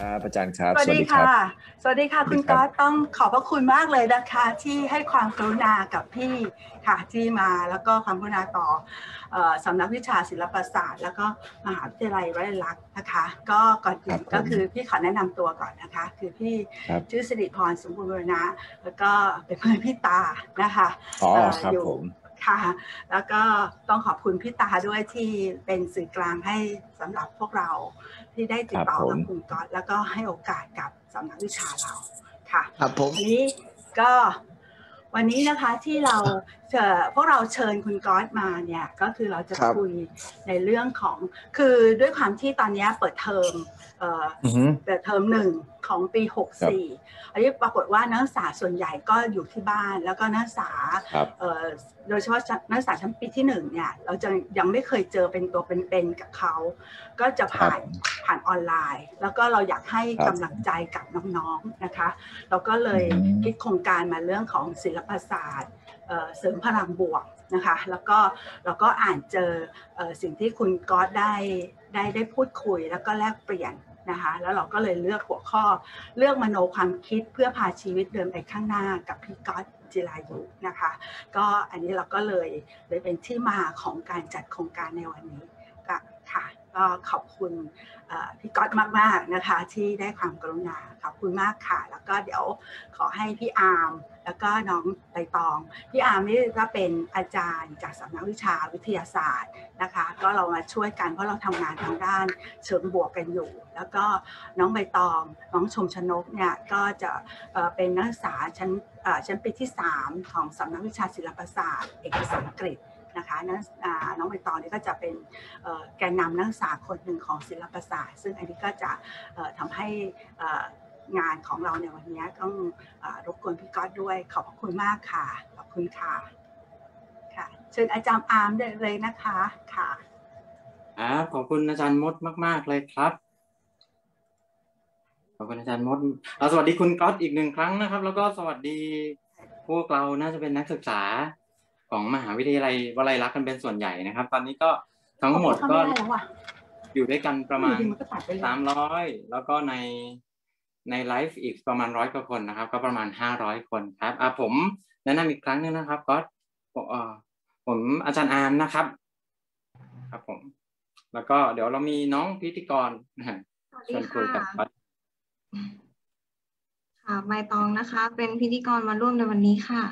ครับอาจารย์ครับสวัสดีค่ะสวัสดีค่ะคุณก๊อตต้องขอบพระคุณมากเลยนะคะที่ให้ความกรุณากับพี่ค่ะที่มาแล้วก็ความกรุณาต่อสำนักวิชาศิลปศาสตร์แล้วก็มหาวิทยาลัยวลัยลักษณ์นะคะก็ก่อนอื่นก็คือพี่ขอแนะนำตัวก่อนนะคะคือพี่ชื่อสิริพรสมบูรณะแล้วก็เป็นเพื่อนพี่ตานะคะอยู่ค่ะแล้วก็ต้องขอบคุณพี่ตาด้วยที่เป็นสื่อกลางให้สำหรับพวกเราที่ได้ติดต่อกับคุณก๊อตแล้วก็ให้โอกาสกับสำนักวิชาเราค่ะวันนี้ก็วันนี้นะคะที่เราพวกเราเชิญคุณก๊อตมาเนี่ยก็คือเราจะคุยในเรื่องของคือด้วยความที่ตอนนี้เปิดเทอม1ของปี64อันนี้ปรากฏว่านักศึกษาส่วนใหญ่ก็อยู่ที่บ้านแล้วก็นักศึกษาโดยเฉพาะนักศึกษาชั้นปีที่1เนี่ยเราจะยังไม่เคยเจอเป็นตัวเป็นๆกับเขาก็จะผ่านออนไลน์แล้วก็เราอยากให้กำลังใจกับน้องๆนะคะเราก็เลยคิดโครงการมาเรื่องของศิลปศาสตร์เสริมพลังบวกนะคะแล้วก็เราก็อ่านเจอสิ่งที่คุณก๊อตได้พูดคุยแล้วก็แลกเปลี่ยนนะคะแล้วเราก็เลยเลือกหัวข้อเลือกมโนความคิดเพื่อพาชีวิตเดินไปข้างหน้ากับพี่ก๊อตจิรายุนะคะก็อันนี้เราก็เลยเป็นที่มาของการจัดโครงการในวันนี้ค่ะก็ขอบคุณพี่ก๊อตมากๆนะคะที่ได้ความกรุณาขอบคุณมากค่ะแล้วก็เดี๋ยวขอให้พี่อาร์มแล้วก็น้องใบตองพี่อาร์มนี่ก็เป็นอาจารย์จากสำนักวิชาวิทยาศาสตร์นะคะก็เรามาช่วยกันเพราะเราทำงานทางด้านเชิงบวกกันอยู่แล้วก็น้องใบตองน้องชมชนกเนี่ยก็จะเป็นนักศึกษาชั้นปีที่3ของสำนักวิชาศิลปศาสตร์เอกภาษาอังกฤษนะคะน้องใบตองนี่ก็จะเป็นแกนนำนักศึกษาคนหนึ่งของศิลปศาสตร์ซึ่งอันนี้ก็จะทำให้งานของเราในวันนี้ต้องรบกวนพี่ก๊อตด้วยขอบคุณมากค่ะขอบคุณค่ะค่ะเชิญอาจารย์อาร์มได้เลยนะคะค่ะขอบคุณอาจารย์มดมากๆเลยครับขอบคุณอาจารย์มดสวัสดีคุณก๊อตอีก1 ครั้งนะครับแล้วก็สวัสดีพวกเราน่าจะเป็นนักศึกษาของมหาวิทยาลัยวลัยลักษณ์กันเป็นส่วนใหญ่นะครับตอนนี้ก็ทั้งหมดก็อยู่ด้วยกันประมาณ300แล้วก็ในไลฟ์อีกประมาณ100 กว่าคนนะครับก็ประมาณ500 คนครับผมแนะนำอีกครั้งนึงนะครับก็ผมอาจารย์อาร์มนะครับครับผมแล้วก็เดี๋ยวเรามีน้องพิธีกรชวนคุยกับค่ะใบตองนะคะเป็นพิธีกรมาร่วมในวันนี้ค่ะ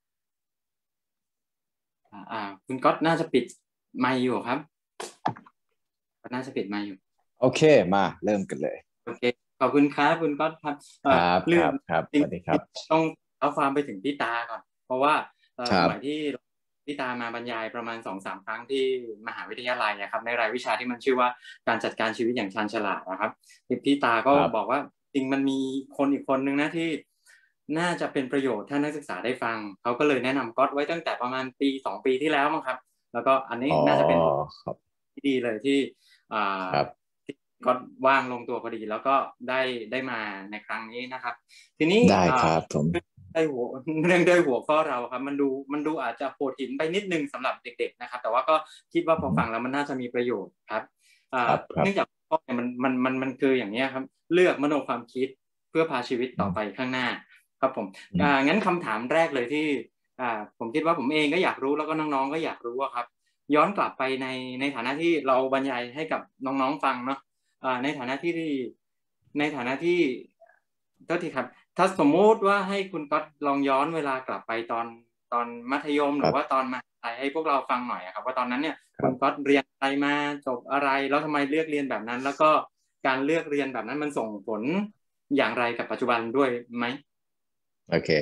คุณก๊อตน่าจะปิดไมค์อยู่ครับน่าจะปิดไมค์อยู่โอเคมาเริ่มกันเลยโอเคขอบคุณครับคุณก๊อตครับครับสวัสดีครับต้องเอาความไปถึงพี่ตาก่อนเพราะว่าสมัยที่พี่ตามาบรรยายประมาณ 2-3 ครั้งที่มหาวิทยาลัยนะครับในรายวิชาที่มันชื่อว่าการจัดการชีวิตอย่างชาญฉลาดนะครับพี่ตาก็บอกว่าจริงมันมีคนอีกคนนึงนะที่น่าจะเป็นประโยชน์ถ้านักศึกษาได้ฟังเขาก็เลยแนะนำก๊อตไว้ตั้งแต่ประมาณปี2 ปีที่แล้วมั้งครับแล้วก็อันนี้น่าจะเป็นที่ดีเลยที่ก๊อตว่างลงตัวพอดีแล้วก็ได้มาในครั้งนี้นะครับทีนี้ได้ครับผมเรื่องด้วยหัวข้อเราครับมันดูอาจจะโหดหินไปนิดนึงสำหรับเด็กๆนะครับแต่ว่าก็คิดว่าพอฟังแล้วมันน่าจะมีประโยชน์ครับเนื่องจากข้อเนี่ยมันคืออย่างนี้ครับเลือกมโนความคิดเพื่อพาชีวิตต่อไปข้างหน้าครับผมงั้นคำถามแรกเลยที่ผมคิดว่าผมเองก็อยากรู้แล้วก็น้องๆก็อยากรู้ว่าครับย้อนกลับไปในฐานะที่เราบรรยายให้กับน้องๆฟังเนาะในฐานะที่โทษทีครับถ้าสมมุติว่าให้คุณก๊อตลองย้อนเวลากลับไปตอนมัธยมหรือว่าตอนมหาวิทยาลัยให้พวกเราฟังหน่อยครับว่าตอนนั้นเนี่ยคุณก๊อตเรียนอะไรมาจบอะไรแล้วทำไมเลือกเรียนแบบนั้นแล้วก็การเลือกเรียนแบบนั้นมันส่งผลอย่างไรกับปัจจุบันด้วยไหมโอเค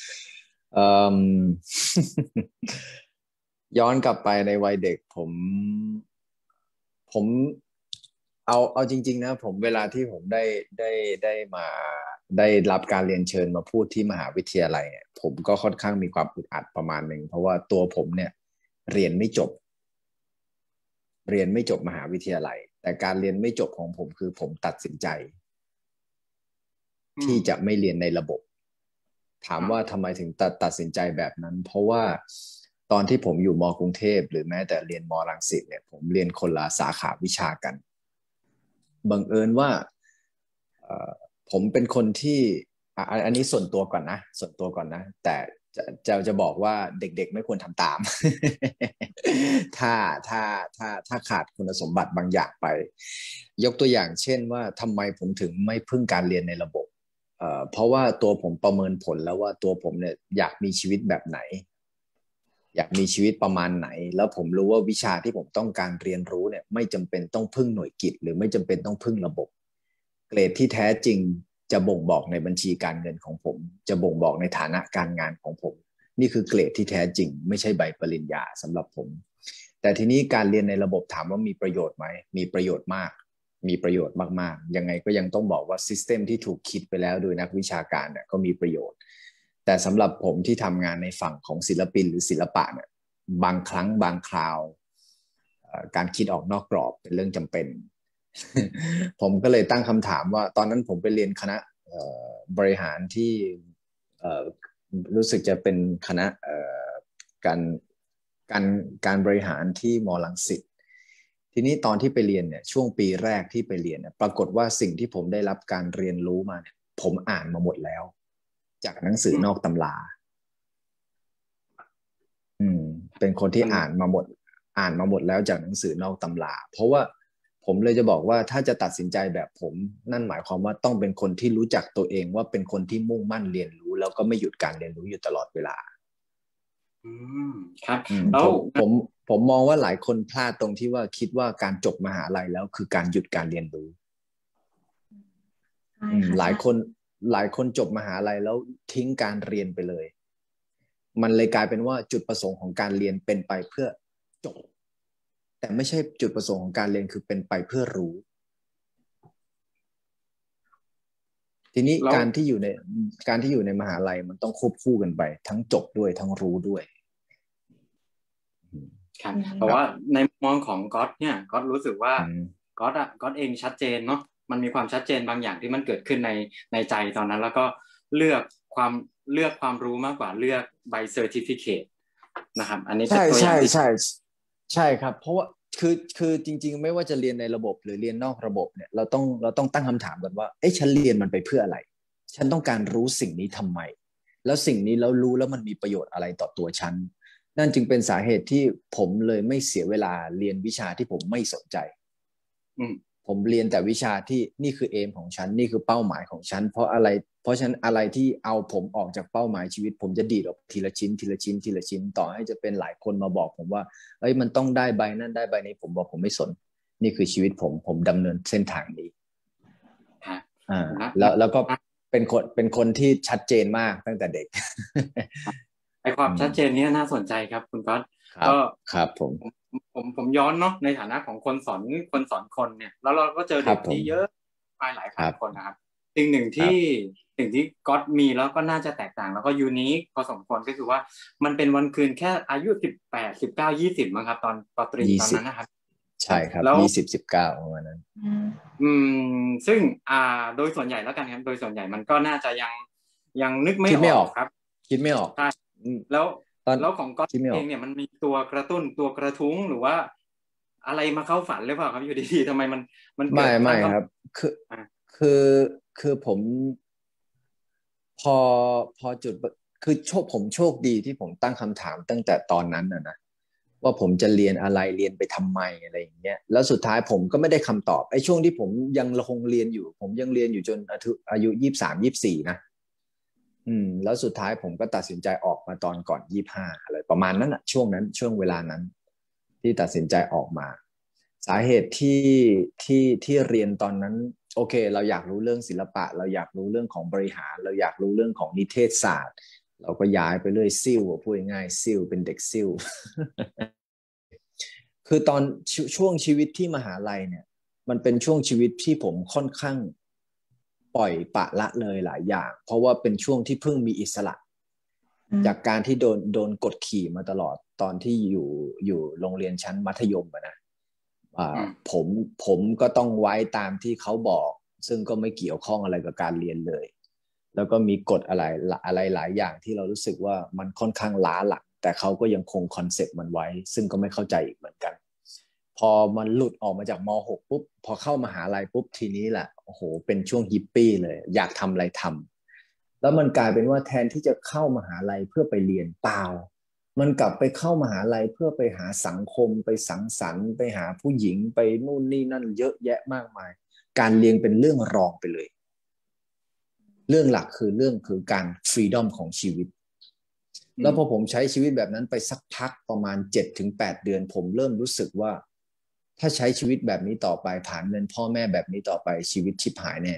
ย้อนกลับไปในวัยเด็กผมเอาจริงๆนะผมเวลาที่ผมได้มาได้รับการเรียนเชิญมาพูดที่มหาวิทยาลัยเนี่ยผมก็ค่อนข้างมีความอึดอัดประมาณหนึ่งเพราะว่าตัวผมเนี่ยเรียนไม่จบมหาวิทยาลัยแต่การเรียนไม่จบของผมคือผมตัดสินใจที่จะไม่เรียนในระบบถามว่าทำไมถึงตัดสินใจแบบนั้นเพราะว่าตอนที่ผมอยู่ม.กรุงเทพหรือแม้แต่เรียนม.รังสิตเนี่ยผมเรียนคนละสาขาวิชากันบังเอิญว่าผมเป็นคนที่อันนี้ส่วนตัวก่อนนะแต่จะบอกว่าเด็กๆไม่ควรทำตาม ถ้าขาดคุณสมบัติบางอย่างไปยกตัวอย่างเช่นว่าทำไมผมถึงไม่พึ่งการเรียนในระบบเพราะว่าตัวผมประเมินผลแล้วว่าตัวผมเนี่ยอยากมีชีวิตแบบไหนอยากมีชีวิตประมาณไหนแล้วผมรู้ว่าวิชาที่ผมต้องการเรียนรู้เนี่ยไม่จำเป็นต้องพึ่งหน่วยกิตหรือไม่จำเป็นต้องพึ่งระบบเกรดที่แท้จริงจะบ่งบอกในบัญชีการเงินของผมจะบ่งบอกในฐานะการงานของผมนี่คือเกรดที่แท้จริงไม่ใช่ใบปริญญาสำหรับผมแต่ทีนี้การเรียนในระบบถามว่ามีประโยชน์ไหมมีประโยชน์มากมีประโยชน์มากๆยังไงก็ยังต้องบอกว่าซิสเต็มที่ถูกคิดไปแล้วโดยนักวิชาการเนี่ยก็มีประโยชน์แต่สำหรับผมที่ทำงานในฝั่งของศิลปินหรือศิลปะเนี่ยบางครั้งบางคราวการคิดออกนอกกรอบเป็นเรื่องจำเป็น ผมก็เลยตั้งคำถามว่าตอนนั้นผมไปเรียนคณะบริหารที่รู้สึกจะเป็นคณะการบริหารที่ม.รังสิตทีนี้ตอนที่ไปเรียนเนี่ยช่วงปีแรกที่ไปเรียนเนี่ยปรากฏว่าสิ่งที่ผมได้รับการเรียนรู้มาเนี่ยผมอ่านมาหมดแล้วจากหนังสือนอกตำราเป็นคนที่อ่านมาหมดแล้วจากหนังสือนอกตำราเพราะว่าผมเลยจะบอกว่าถ้าจะตัดสินใจแบบผมนั่นหมายความว่าต้องเป็นคนที่รู้จักตัวเองว่าเป็นคนที่มุ่งมั่นเรียนรู้แล้วก็ไม่หยุดการเรียนรู้อยู่ตลอดเวลาครับแล้วผมมองว่าหลายคนพลาดตรงที่ว่าคิดว่าการจบมหาลัยแล้วคือการหยุดการเรียนรู้หลายคนจบมหาลัยแล้วทิ้งการเรียนไปเลยมันเลยกลายเป็นว่าจุดประสงค์ของการเรียนเป็นไปเพื่อจบแต่ไม่ใช่จุดประสงค์ของการเรียนคือเป็นไปเพื่อรู้ทีนี้การที่อยู่ในมหาลัยมันต้องควบคู่กันไปทั้งจบด้วยทั้งรู้ด้วยครับเพราะว่าในมุมมองของก๊อตเนี่ยก๊อตรู้สึกว่าก๊อตเองชัดเจนเนาะมันมีความชัดเจนบางอย่างที่มันเกิดขึ้นในใจตอนนั้นแล้วก็เลือกความรู้มากกว่าเลือกใบเซอร์ติฟิเคตนะครับอันนี้เป็นตัวอย่างใช่ครับเพราะว่าคือจริงๆไม่ว่าจะเรียนในระบบหรือเรียนนอกระบบเนี่ยเราต้องตั้งคำถามกันว่าฉันเรียนมันไปเพื่ออะไรฉันต้องการรู้สิ่งนี้ทำไมแล้วสิ่งนี้แล้วรู้แล้วมันมีประโยชน์อะไรต่อตัวฉันนั่นจึงเป็นสาเหตุที่ผมเลยไม่เสียเวลาเรียนวิชาที่ผมไม่สนใจผมเรียนแต่วิชาที่นี่คือเอมของฉันนี่คือเป้าหมายของฉันเพราะฉะนั้นอะไรที่เอาผมออกจากเป้าหมายชีวิตผมจะดีดออกทีละชิ้นต่อให้จะเป็นหลายคนมาบอกผมว่ามันต้องได้ใบนั่นได้ใบนี้ผมบอกผมไม่สนนี่คือชีวิตผมดำเนินเส้นทางนี้แล้วก็เป็นคนที่ชัดเจนมากตั้งแต่เด็กไอความชัดเจนนี้น่าสนใจครับคุณก๊อตก็ครับผมย้อนเนาะในฐานะของคนสอนคนเนี่ยแล้วเราก็เจอเด็กที่เยอะหลายพันคนนะครับสิ่งหนึ่งที่ก๊อตมีแล้วก็น่าจะแตกต่างแล้วก็ยูนิคพอสมควรก็คือว่ามันเป็นวันคืนแค่อายุ18 19 20มั้งครับตอนปตรีตอนนั้นนะครับใช่ครับ20 19ประมาณนั้นซึ่งโดยส่วนใหญ่แล้วกันครับโดยส่วนใหญ่มันก็น่าจะยังนึกไม่ออกครับคิดไม่ออกใช่แล้วของก๊อตเองเนี่ยมันมีตัวกระตุ้นตัวกระทุ้งหรือว่าอะไรมาเข้าฝันหรือเปล่าครับอยู่ดีๆทำไมมันเกิดไม่ครับคือผมพอจุดคือผมโชคดีที่ผมตั้งคำถามตั้งแต่ตอนนั้นนะว่าผมจะเรียนอะไรเรียนไปทำไมอะไรอย่างเงี้ยแล้วสุดท้ายผมก็ไม่ได้คำตอบช่วงที่ผมยังคงเรียนอยู่ผมยังเรียนอยู่จนอายุ23-24นะแล้วสุดท้ายผมก็ตัดสินใจออกมาตอนก่อน25อะไรประมาณนั้นอ่ะช่วงเวลานั้นที่ตัดสินใจออกมาสาเหตุที่เรียนตอนนั้นโอเคเราอยากรู้เรื่องศิลปะเราอยากรู้เรื่องของบริหารเราอยากรู้เรื่องของนิเทศศาสตร์เราก็ย้ายไปเรื่อยซิ่วพูดง่ายๆซิ่วเป็นเด็กซิ่ว คือตอนช่วงชีวิตที่มหาลัยเนี่ยมันเป็นช่วงชีวิตที่ผมค่อนข้างปล่อยปละละเลยหลายอย่างเพราะว่าเป็นช่วงที่เพิ่งมีอิสระจากการที่โดนกดขี่มาตลอดตอนที่อยู่โรงเรียนชั้นมัธยมนะผมก็ต้องไว้ตามที่เขาบอกซึ่งก็ไม่เกี่ยวข้องอะไรกับการเรียนเลยแล้วก็มีกฎอะไรหลายอย่างที่เรารู้สึกว่ามันค่อนข้างล้าหลังแต่เขาก็ยังคงคอนเซ็ปต์มันไว้ซึ่งก็ไม่เข้าใจอีกเหมือนกันพอมันหลุดออกมาจากม.6 ปุ๊บพอเข้ามหาลัยปุ๊บทีนี้แหละโอ้โหเป็นช่วงฮิปปี้เลยอยากทำอะไรทำแล้วมันกลายเป็นว่าแทนที่จะเข้ามหาลัยเพื่อไปเรียนเปล่ามันกลับไปเข้ามหาลัยเพื่อไปหาสังคมไปสังสรรค์ไปหาผู้หญิงไปนู่นนี่นั่นเยอะแยะมากมายการเรียนเป็นเรื่องรองไปเลยเรื่องหลักคือการฟรีดอมของชีวิตแล้วพอผมใช้ชีวิตแบบนั้นไปสักพักประมาณ 7-8 เดือนผมเริ่มรู้สึกว่าถ้าใช้ชีวิตแบบนี้ต่อไปผ่านเงินพ่อแม่แบบนี้ต่อไปชีวิตชิบหายแน่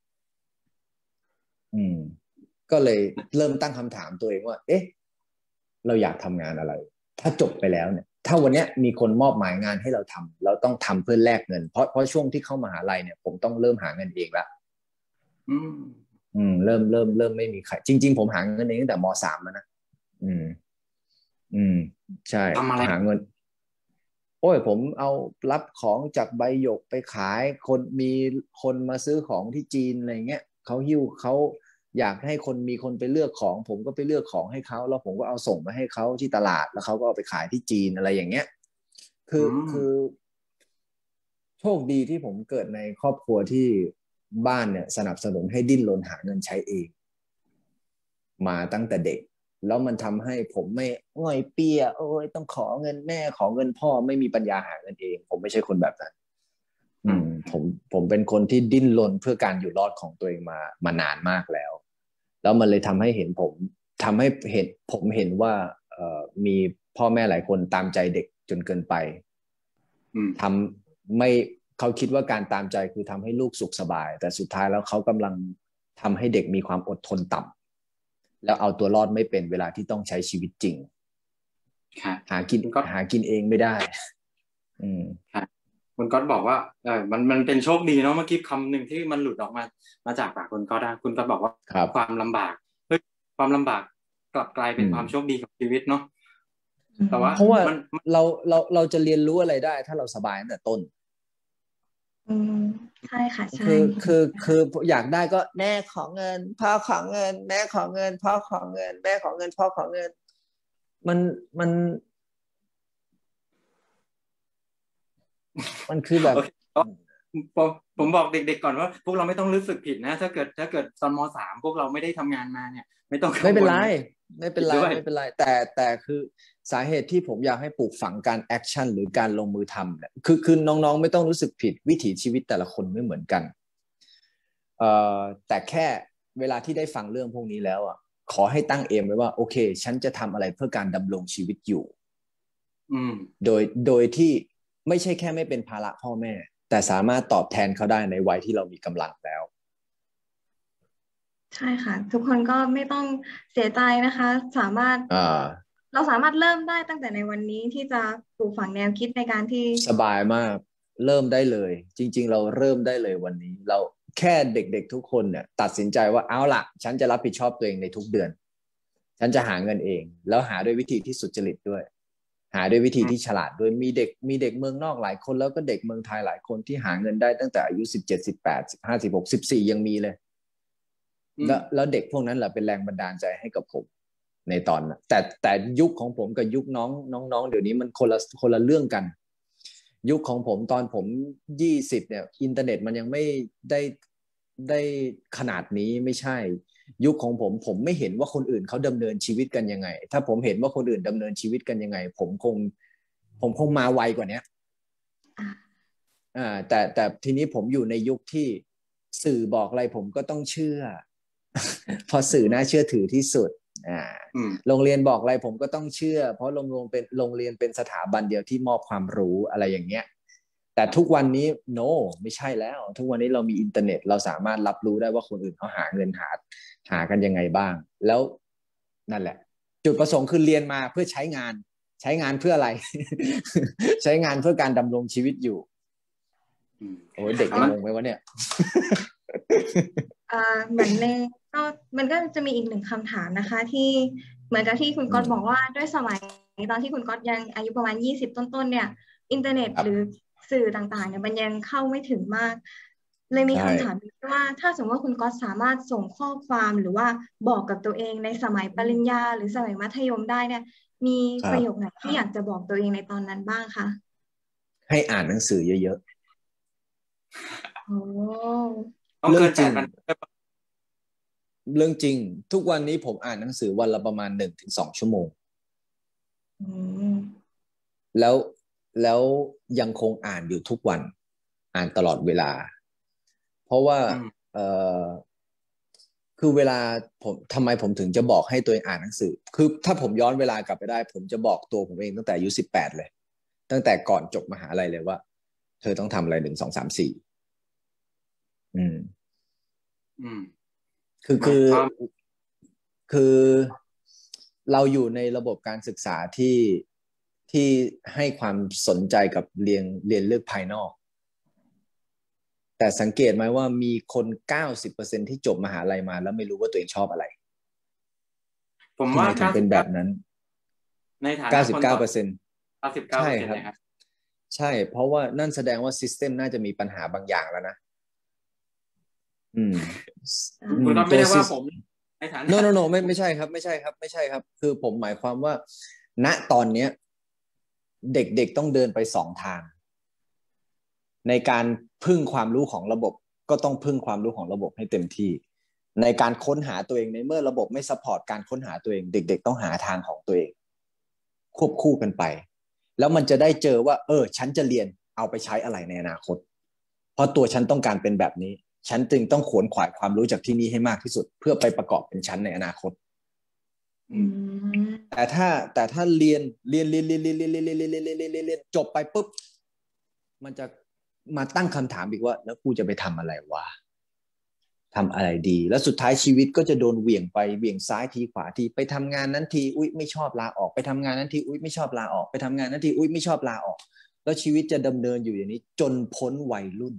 ก็เลยเริ่มตั้งคำถามตัวเองว่าเอ๊ะเราอยากทำงานอะไรถ้าจบไปแล้วเนี่ยถ้าวันนี้มีคนมอบหมายงานให้เราทำเราต้องทำเพื่อแลกเงินเพราะช่วงที่เข้ามหาลัยเนี่ยผมต้องเริ่มหาเงินเองละเริ่มไม่มีใครจริงๆผมหาเงินเองตั้งแต่ม.3แล้วนะใช่หาเงินโอ้ยผมเอารับของจากใบหยกไปขายมีคนมาซื้อของที่จีนอะไรเงี้ยเขาหิ้วเขาอยากให้มีคนไปเลือกของผมก็ไปเลือกของให้เขาแล้วผมก็เอาส่งมาให้เขาที่ตลาดแล้วเขาก็เอาไปขายที่จีนอะไรอย่างเงี้ยคือโชคดีที่ผมเกิดในครอบครัวที่บ้านเนี่ยสนับสนุนให้ดิ้นรนหาเงินใช้เองมาตั้งแต่เด็กแล้วมันทำให้ผมไม่ง่อยเปียโอ้ยต้องขอเงินแม่ขอเงินพ่อไม่มีปัญญาหาเงินเองผมไม่ใช่คนแบบนั้นผมเป็นคนที่ดิ้นรนเพื่อการอยู่รอดของตัวเองมานานมากแล้วมันเลยทำให้ผมเห็นว่ามีพ่อแม่หลายคนตามใจเด็กจนเกินไปเขาคิดว่าการตามใจคือทำให้ลูกสุขสบายแต่สุดท้ายแล้วเขากำลังทำให้เด็กมีความอดทนต่ำแล้วเอาตัวรอดไม่เป็นเวลาที่ต้องใช้ชีวิตจริงหากินเองไม่ได้คุณก๊อตบอกว่ามันเป็นโชคดีเนาะเมื่อกี้คำหนึ่งที่มันหลุดออกมาจากปากคุณก๊อตคุณก๊อตบอกว่าความลำบากความลำบากกลับกลายเป็นความโชคดีของชีวิตเนาะแต่ว่าเพราะว่าเราจะเรียนรู้อะไรได้ถ้าเราสบายตั้งแต่ต้นใช่ค่ะใช่คืออยากได้ก็แม่ขอเงินพ่อขอเงินแม่ขอเงินพ่อขอเงินแม่ขอเงินพ่อขอเงินมันคือแบบผมบอกเด็กๆก่อนว่าพวกเราไม่ต้องรู้สึกผิดนะถ้าเกิดตอนม.3 พวกเราไม่ได้ทำงานมาเนี่ยไม่เป็นไรแต่คือสาเหตุที่ผมอยากให้ปลูกฝังการแอคชั่นหรือการลงมือทำเนี่ยคือน้องๆไม่ต้องรู้สึกผิดวิถีชีวิตแต่ละคนไม่เหมือนกันแต่แค่เวลาที่ได้ฟังเรื่องพวกนี้แล้วอ่ะขอให้ตั้งเอมไว้ว่าโอเคฉันจะทำอะไรเพื่อการดำรงชีวิตอยู่โดยที่ไม่ใช่แค่ไม่เป็นภาระพ่อแม่แต่สามารถตอบแทนเขาได้ในวัยที่เรามีกำลังแล้วใช่ค่ะทุกคนก็ไม่ต้องเสียใจนะคะเราสามารถเริ่มได้ตั้งแต่ในวันนี้ที่จะปลูกฝังแนวคิดในการที่สบายมากเริ่มได้เลยจริงๆเราเริ่มได้เลยวันนี้เราแค่เด็กๆทุกคนเนี่ยตัดสินใจว่าเอาล่ะฉันจะรับผิดชอบตัวเองในทุกเดือนฉันจะหาเงินเองแล้วหาด้วยวิธีที่สุจริตด้วยหาด้วยวิธีที่ฉลาดด้วยมีเด็กเมืองนอกหลายคนแล้วก็เด็กเมืองไทยหลายคนที่หาเงินได้ตั้งแต่อายุ17 18 15 16 14ยังมีเลยแล้วเด็กพวกนั้นแหละเป็นแรงบันดาลใจให้กับผมในตอนนั้นแต่ยุคของผมกับยุคน้องเดี๋ยวนี้มันคนละเรื่องกันยุคของผมตอนผม20เนี่ยอินเทอร์เน็ตมันยังไม่ได้ขนาดนี้ไม่ใช่ยุคของผมไม่เห็นว่าคนอื่นเขาดำเนินชีวิตกันยังไงถ้าผมเห็นว่าคนอื่นดำเนินชีวิตกันยังไงผมคงมาไวกว่านี้แต่ทีนี้ผมอยู่ในยุคที่สื่อบอกอะไรผมก็ต้องเชื่อเพราะสื่อน่าเชื่อถือที่สุดโรงเรียนบอกอะไรผมก็ต้องเชื่อเพราะโรงเรียนเป็นสถาบันเดียวที่มอบความรู้อะไรอย่างเงี้ยแต่ทุกวันนี้ไม่ใช่แล้วทุกวันนี้เรามีอินเทอร์เน็ตเราสามารถรับรู้ได้ว่าคนอื่นเขาหาเงินหากันยังไงบ้างแล้วนั่นแหละจุดประสงค์คือเรียนมาเพื่อใช้งานเพื่ออะไร ใช้งานเพื่อการดำรงชีวิตอยู่โอ้ยเด็กงงไหมวะเนี่ยเหมือนมันก็จะมีอีกหนึ่งคำถามนะคะที่เหมือนกับที่คุณก๊อตบอกว่าด้วยสมัยตอนที่คุณก๊อตยังอายุประมาณ20ต้นเนี่ยอินเทอร์เน็ตหรือสื่อต่างๆเนี่ยมันยังเข้าไม่ถึงมากเลยมีคำถามว่าถ้าสมมติว่าคุณก๊อตสามารถส่งข้อความหรือว่าบอกกับตัวเองในสมัยปริญญาหรือสมัยมัธยมได้เนี่ยมีประโยคไหนที่อยากจะบอกตัวเองในตอนนั้นบ้างคะให้อ่านหนังสือเยอะโอ้เรื่องจริงเรื่องจริงทุกวันนี้ผมอ่านหนังสือวันละประมาณ1 ถึง 2 ชั่วโมงแล้วยังคงอ่านอยู่ทุกวันอ่านตลอดเวลาเพราะว่าคือเวลาผมทำไมผมถึงจะบอกให้ตัวเองอ่านหนังสือคือถ้าผมย้อนเวลากลับไปได้ผมจะบอกตัวผมเองตั้งแต่อายุ18เลยตั้งแต่ก่อนจบมหาลัยเลยว่าเธอต้องทำอะไร1 2 3 4คือเราอยู่ในระบบการศึกษาที่ให้ความสนใจกับเรียนเรื่องภายนอกแต่สังเกตไหมว่ามีคน 90% ที่จบมหาลัยมาแล้วไม่รู้ว่าตัวเองชอบอะไรผมว่าถึงเป็นแบบนั้นในฐานะคน 99%ใช่ครับใช่เพราะว่านั่นแสดงว่าซิสเต็มน่าจะมีปัญหาบางอย่างแล้วนะคุณก็ไม่ได้ว่าผมในฐานะ no ไม่ใช่ครับคือผมหมายความว่าณตอนเนี้ยเด็กๆต้องเดินไป2 ทางในการพึ่งความรู้ของระบบก็ต้องพึ่งความรู้ของระบบให้เต็มที่ในการค้นหาตัวเองในเมื่อระบบไม่ซัพพอร์ตการค้นหาตัวเองเด็กๆต้องหาทางของตัวเองควบคู่กันไปแล้วมันจะได้เจอว่าฉันจะเรียนเอาไปใช้อะไรในอนาคตเพราะตัวฉันต้องการเป็นแบบนี้ฉันจึงต้องขวนขวายความรู้จากที่นี่ให้มากที่สุดเพื่อไปประกอบเป็นชั้นในอนาคตแต่ถ้าเรียนจบไปปุ๊บมันจะมาตั้งคำถามอีกว่าแล้วกูจะไปทำอะไรวะทำอะไรดีแล้วสุดท้ายชีวิตก็จะโดนเหวี่ยงไปเหวี่ยงซ้ายทีขวาทีไปทำงานนั้นทีอุ๊ยไม่ชอบลาออกไปทำงานนั้นทีอุ๊ยไม่ชอบลาออกไปทำงานนั้นทีอุ๊ยไม่ชอบลาออกแล้วชีวิตจะดำเนินอยู่อย่างนี้จนพ้นวัยรุ่น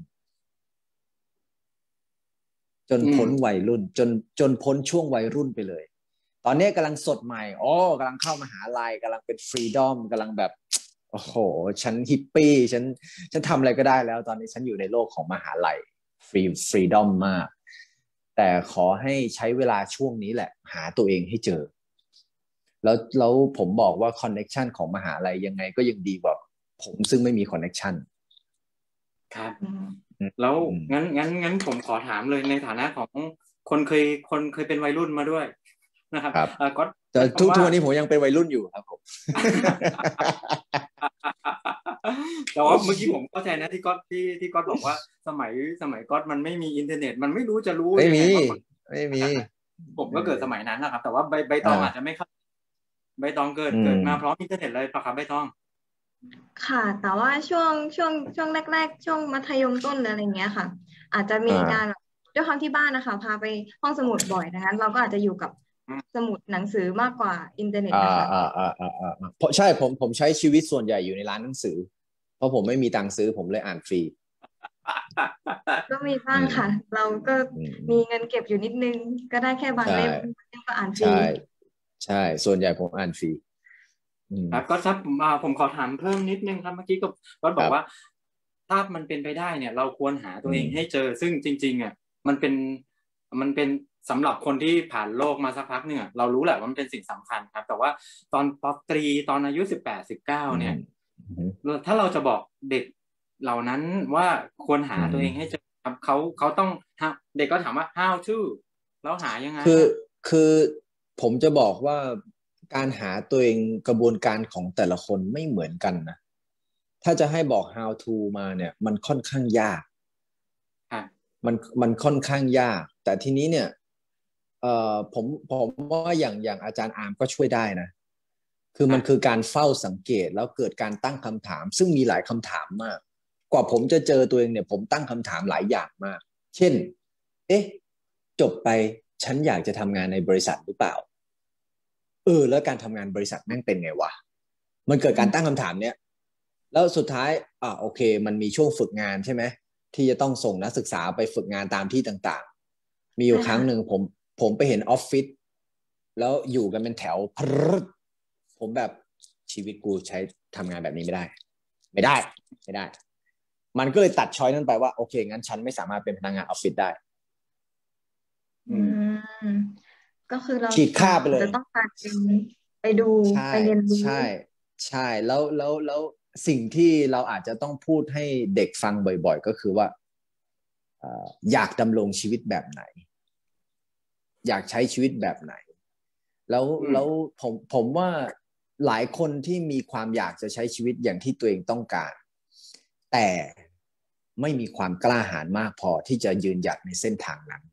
จนพ้นช่วงวัยรุ่นไปเลยตอนนี้กำลังสดใหม่กำลังเข้ามหาลัยกำลังเป็นฟรีดอมกำลังแบบโอ้โหฉันฮิปปี้ฉันทำอะไรก็ได้แล้วตอนนี้ฉันอยู่ในโลกของมหาลัยฟรีดอมมากแต่ขอให้ใช้เวลาช่วงนี้แหละหาตัวเองให้เจอแล้วผมบอกว่าคอนเนคชันของมหาลัยยังไงก็ยังดีกว่าผมซึ่งไม่มีคอนเนคชันครับแล้วงั้นผมขอถามเลยในฐานะของคนเคยเป็นวัยรุ่นมาด้วยนะครับก็แต่ทุกวันนี้ผมยังเป็นวัยรุ่นอยู่ครับผมแต่ว่าเมื่อกี้ผมเข้าใจนะที่ก๊อตบอกว่าสมัยก๊อตมันไม่มีอินเทอร์เน็ตมันไม่รู้จะรู้ไม่มีผมก็เกิดสมัยนั้นนะครับแต่ว่าใบตองอาจจะไม่เข้าใบตองเกิดมาพร้อมอินเทอร์เน็ตเลยป่ะครับใบตองค่ะแต่ว่าช่วงแรกๆช่วงมัธยมต้นอะไรเงี้ยค่ะอาจจะมีการด้วยความที่บ้านนะคะพาไปห้องสมุดบ่อยดังนั้นเราก็อาจจะอยู่กับสมุดหนังสือมากกว่าอินเทอร์เน็ตนะคะเพราะใช่ผมใช้ชีวิตส่วนใหญ่อยู่ในร้านหนังสือเพราะผมไม่มีตังค์ซื้อผมเลยอ่านฟรีก็มีบ้างค่ะเราก็มีเงินเก็บอยู่นิดนึงก็ได้แค่บางเล่มก็อ่านฟรีใช่ส่วนใหญ่ผมอ่านฟรีครับก็ครับผมขอถามเพิ่มนิดนึงครับเมื่อกี้ก็บอกว่าถ้ามันเป็นไปได้เนี่ยเราควรหาตัวเองให้เจอซึ่งจริงๆอ่ะมันเป็นสำหรับคนที่ผ่านโลกมาสักพักเนี่ยเรารู้แหละว่ามันเป็นสิ่งสำคัญครับแต่ว่าตอนป.ตรีตอนอายุ18-19เนี่ยถ้าเราจะบอกเด็กเหล่านั้นว่าควรหาตัวเองให้เจอครับเขาต้องเด็กก็ถามว่า how to แล้วหายังไงคือผมจะบอกว่าการหาตัวเองกระบวนการของแต่ละคนไม่เหมือนกันนะถ้าจะให้บอก how to มาเนี่ยมันค่อนข้างยากมันค่อนข้างยากแต่ทีนี้เนี่ยผมว่าอย่างอาจารย์อาร์มก็ช่วยได้นะคือมันคือการเฝ้าสังเกตแล้วเกิดการตั้งคำถามซึ่งมีหลายคำถามมากกว่าผมจะเจอตัวเองเนี่ยผมตั้งคำถามหลายอย่างมากเช่นจบไปฉันอยากจะทำงานในบริษัทหรือเปล่าแล้วการทำงานบริษัทแม่งเป็นไงวะมันเกิดการตั้งคำถามเนี้ยแล้วสุดท้ายโอเคมันมีช่วงฝึกงานใช่ไหมที่จะต้องส่งนักศึกษาไปฝึกงานตามที่ต่างๆมีอยู่ครั้งหนึ่งผมไปเห็นออฟฟิศแล้วอยู่กันเป็นแถวผมแบบชีวิตกูใช้ทำงานแบบนี้ไม่ได้มันก็เลยตัดช้อยนั้นไปว่าโอเคงั้นฉันไม่สามารถเป็นพนักงานออฟฟิศได้ก็คือเราฉีดค่าไปเลยจะต้องการไปดูไปเรียนรู้ใช่แล้วสิ่งที่เราอาจจะต้องพูดให้เด็กฟังบ่อยๆก็คือว่าอยากดำรงชีวิตแบบไหนอยากใช้ชีวิตแบบไหนแล้วผมว่าหลายคนที่มีความอยากจะใช้ชีวิตอย่างที่ตัวเองต้องการแต่ไม่มีความกล้าหาญมากพอที่จะยืนหยัดในเส้นทางนั้น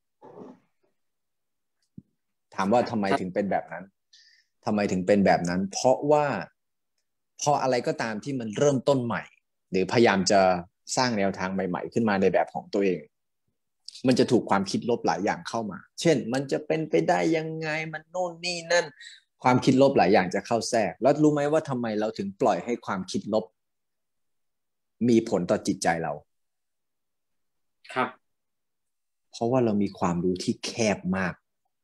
ถามว่าทำไมถึงเป็นแบบนั้นทำไมถึงเป็นแบบนั้นเพราะว่าพออะไรก็ตามที่มันเริ่มต้นใหม่หรือพยายามจะสร้างแนวทางใหม่ๆขึ้นมาในแบบของตัวเองมันจะถูกความคิดลบหลายอย่างเข้ามาเช่นมันจะเป็นไปได้ยังไงมันโน่นนี่นั่นความคิดลบหลายอย่างจะเข้าแทรกแล้วรู้ไหมว่าทำไมเราถึงปล่อยให้ความคิดลบมีผลต่อจิตใจเราครับเพราะว่าเรามีความรู้ที่แคบมาก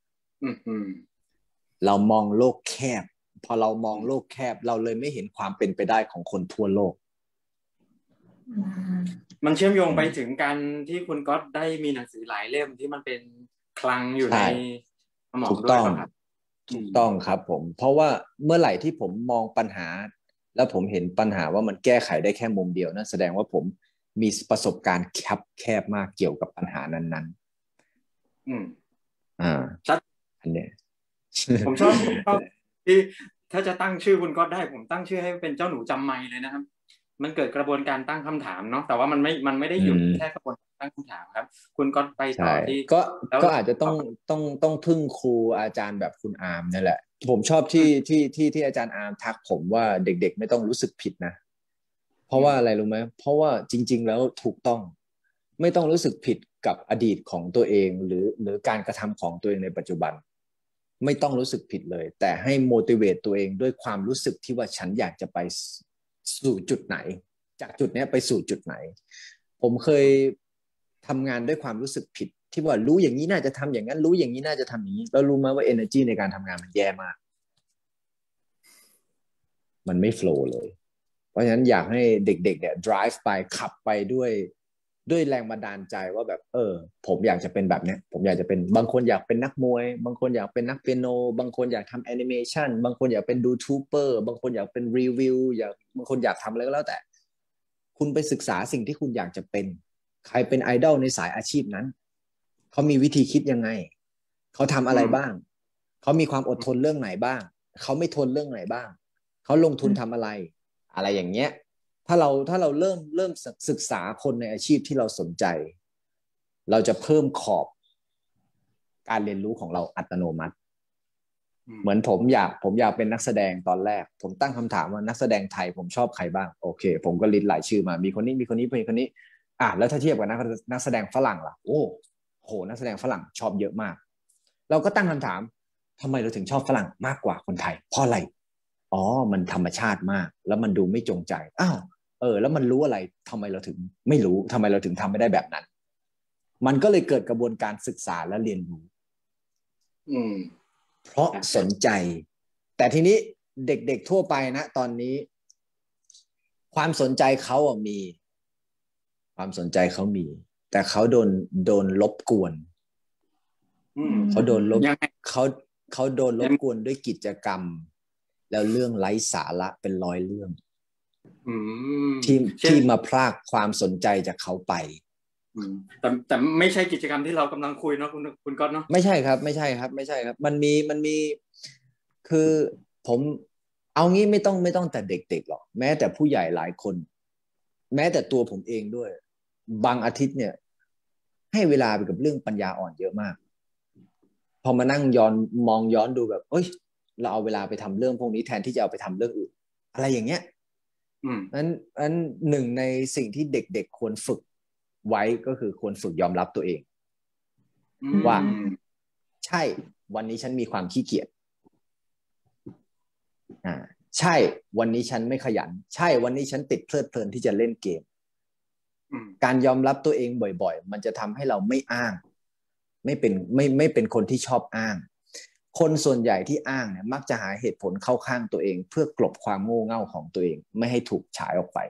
เรามองโลกแคบพอเรามองโลกแคบเราเลยไม่เห็นความเป็นไปได้ของคนทั่วโลกมันเชื่อมโยงไปถึงการที่คุณก๊อตได้มีหนังสือหลายเล่มที่มันเป็นคลังอยู่ในสมองด้วยครับถูกต้องครับผมเพราะว่าเมื่อไหร่ที่ผมมองปัญหาแล้วผมเห็นปัญหาว่ามันแก้ไขได้แค่มุมเดียวนั่นแสดงว่าผมมีประสบการณ์แคบมากเกี่ยวกับปัญหานั้นๆชัดอันนี้ผมชอบที่ถ้าจะตั้งชื่อคุณก๊อตได้ผมตั้งชื่อให้เป็นเจ้าหนูจำไมเลยนะครับมันเกิดกระบวนการตั้งคำถามเนาะแต่ว่ามันไม่ได้หยุดแค่กระบวนการตั้งคำถามครับคุณก๊อตไปต่อที่ก็อาจจะต้องพึ่งครูอาจารย์แบบคุณอาร์มนี่แหละผมชอบที่อาจารย์อาร์มทักผมว่าเด็กๆไม่ต้องรู้สึกผิดนะเพราะว่าอะไรรู้ไหมเพราะว่าจริงๆแล้วถูกต้องไม่ต้องรู้สึกผิดกับอดีตของตัวเองหรือการกระทำของตัวเองในปัจจุบันไม่ต้องรู้สึกผิดเลยแต่ให้ motivate ตัวเองด้วยความรู้สึกที่ว่าฉันอยากจะไปสู่จุดไหนจากจุดนี้ไปสู่จุดไหนผมเคยทำงานด้วยความรู้สึกผิดที่ว่ารู้อย่างนี้น่าจะทำอย่างนั้นรู้อย่างนี้น่าจะทำอย่างนี้แล้วรู้ไหมว่า energy ในการทำงานมันแย่มากมันไม่ flow เลยเพราะฉะนั้นอยากให้เด็กๆเนี่ย drive ไปขับไปด้วยแรงบันดาลใจว่าแบบผมอยากจะเป็นแบบเนี้ยผมอยากจะเป็นบางคนอยากเป็นนักมวยบางคนอยากเป็นนักเปียโนบางคนอยากทำแอนิเมชันบางคนอยากเป็นยูทูบเบอร์บางคนอยากเป็นรีวิวบางคนอยากทำอะไรก็แล้วแต่คุณไปศึกษาสิ่งที่คุณอยากจะเป็นใครเป็นไอดอลในสายอาชีพนั้นเขามีวิธีคิดยังไงเขาทำอะไรบ้างเขามีความอดทนเรื่องไหนบ้างเขาไม่ทนเรื่องไหนบ้างเขาลงทุนทำอะไรอย่างเงี้ยถ้าเราเริ่มศึกษาคนในอาชีพที่เราสนใจเราจะเพิ่มขอบการเรียนรู้ของเราอัตโนมัติเหมือนผมอยากเป็นนักแสดงตอนแรกผมตั้งคำถามว่านักแสดงไทยผมชอบใครบ้างโอเคผมก็ลิสต์รายชื่อมามีคนนี้มีคนนี้มีคนนี้แล้วถ้าเทียบกับนักแสดงฝรั่งล่ะโอ้โหนักแสดงฝรั่งชอบเยอะมากเราก็ตั้งคำถามทำไมเราถึงชอบฝรั่งมากกว่าคนไทยเพราะอะไรมันธรรมชาติมากแล้วมันดูไม่จงใจแล้วมันรู้อะไรทำไมเราถึงไม่รู้ทำไมเราถึงทำไม่ได้แบบนั้นมันก็เลยเกิดกระบวนการศึกษาและเรียนรู้เพราะสนใจแต่ทีนี้เด็กๆทั่วไปนะตอนนี้ความสนใจเขามีความสนใจเขามีแต่เขาโดนรบกวนเขาโดนรบเขาโดนรบกวนด้วยกิจกรรมแล้วเรื่องไร้สาระเป็นร้อยเรื่องที่มาพรากความสนใจจากเขาไปแต่ไม่ใช่กิจกรรมที่เรากำลังคุยเนาะคุณก๊อตเนาะไม่ใช่ครับมันมีคือผมเอางี้ไม่ต้องแต่เด็กๆหรอกแม้แต่ผู้ใหญ่หลายคนแม้แต่ตัวผมเองด้วยบางอาทิตย์เนี่ยให้เวลาไปกับเรื่องปัญญาอ่อนเยอะมากพอมานั่งมองย้อนดูแบบเราเอาเวลาไปทำเรื่องพวกนี้แทนที่จะเอาไปทำเรื่องอื่นอะไรอย่างเงี้ยนั้นหนึ่งในสิ่งที่เด็กๆควรฝึกไว้ก็คือควรฝึกยอมรับตัวเองว่าใช่วันนี้ฉันมีความขี้เกียจใช่วันนี้ฉันไม่ขยันใช่วันนี้ฉันติดเพลิดเพลินที่จะเล่นเกมการยอมรับตัวเองบ่อยๆมันจะทำให้เราไม่อ้างไม่เป็นคนที่ชอบอ้างคนส่วนใหญ่ที่อ้างเนี่ยมักจะหาเหตุผลเข้าข้างตัวเองเพื่อกลบความโง่เง่าของตัวเองไม่ให้ถูกฉายออกไป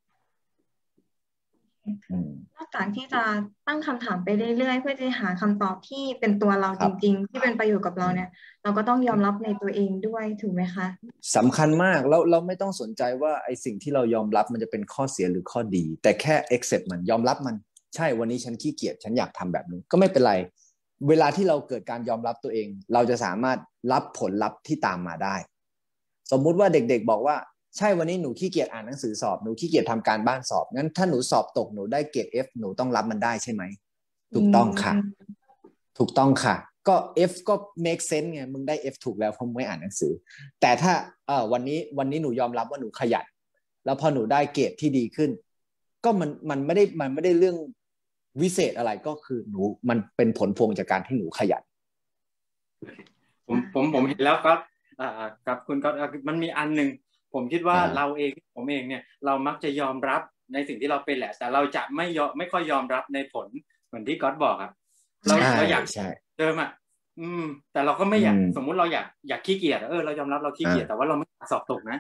นอกจากที่จะตั้งคำถามไปเรื่อยๆเพื่อจะหาคำตอบที่เป็นตัวเราจริงๆที่เป็นประโยชน์กับเราเนี่ยเราก็ต้องยอมรับในตัวเองด้วยถูกไหมคะสำคัญมากแล้วเราไม่ต้องสนใจว่าไอ้สิ่งที่เรายอมรับมันจะเป็นข้อเสียหรือข้อดีแต่แค่ accept มันยอมรับมันใช่วันนี้ฉันขี้เกียจฉันอยากทำแบบนี้ก็ไม่เป็นไรเวลาที่เราเกิดการยอมรับตัวเองเราจะสามารถรับผลลัพธ์ที่ตามมาได้สมมุติว่าเด็กๆบอกว่าใช่วันนี้หนูขี้เกียจอ่านหนังสือสอบหนูขี้เกียจทำการบ้านสอบงั้นถ้าหนูสอบตกหนูได้เกรด F หนูต้องรับมันได้ใช่ไหมถูกต้องค่ะถูกต้องค่ะก็ F ก็ make sense ไงมึงได้ F ถูกแล้วเพราะมึงไม่อ่านหนังสือแต่ถ้าวันนี้หนูยอมรับว่าหนูขยันแล้วพอหนูได้เกรดที่ดีขึ้นก็มันไม่ได้เรื่องวิเศษอะไรก็คือหนูมันเป็นผลพวงจากการที่หนูขยันผมเห็นแล้วครับกับคุณก็มันมีอันหนึ่งผมคิดว่าผมเองเนี่ยเรามักจะยอมรับในสิ่งที่เราเป็นแหละแต่เราจะไม่ค่อยยอมรับในผลเหมือนที่ก๊อตบอกครับเราอยากเดิมแต่เราก็ไม่อยากสมมุติเราอยากขี้เกียจเรายอมรับเราขี้เกียจแต่ว่าเราไม่สอบตกนะ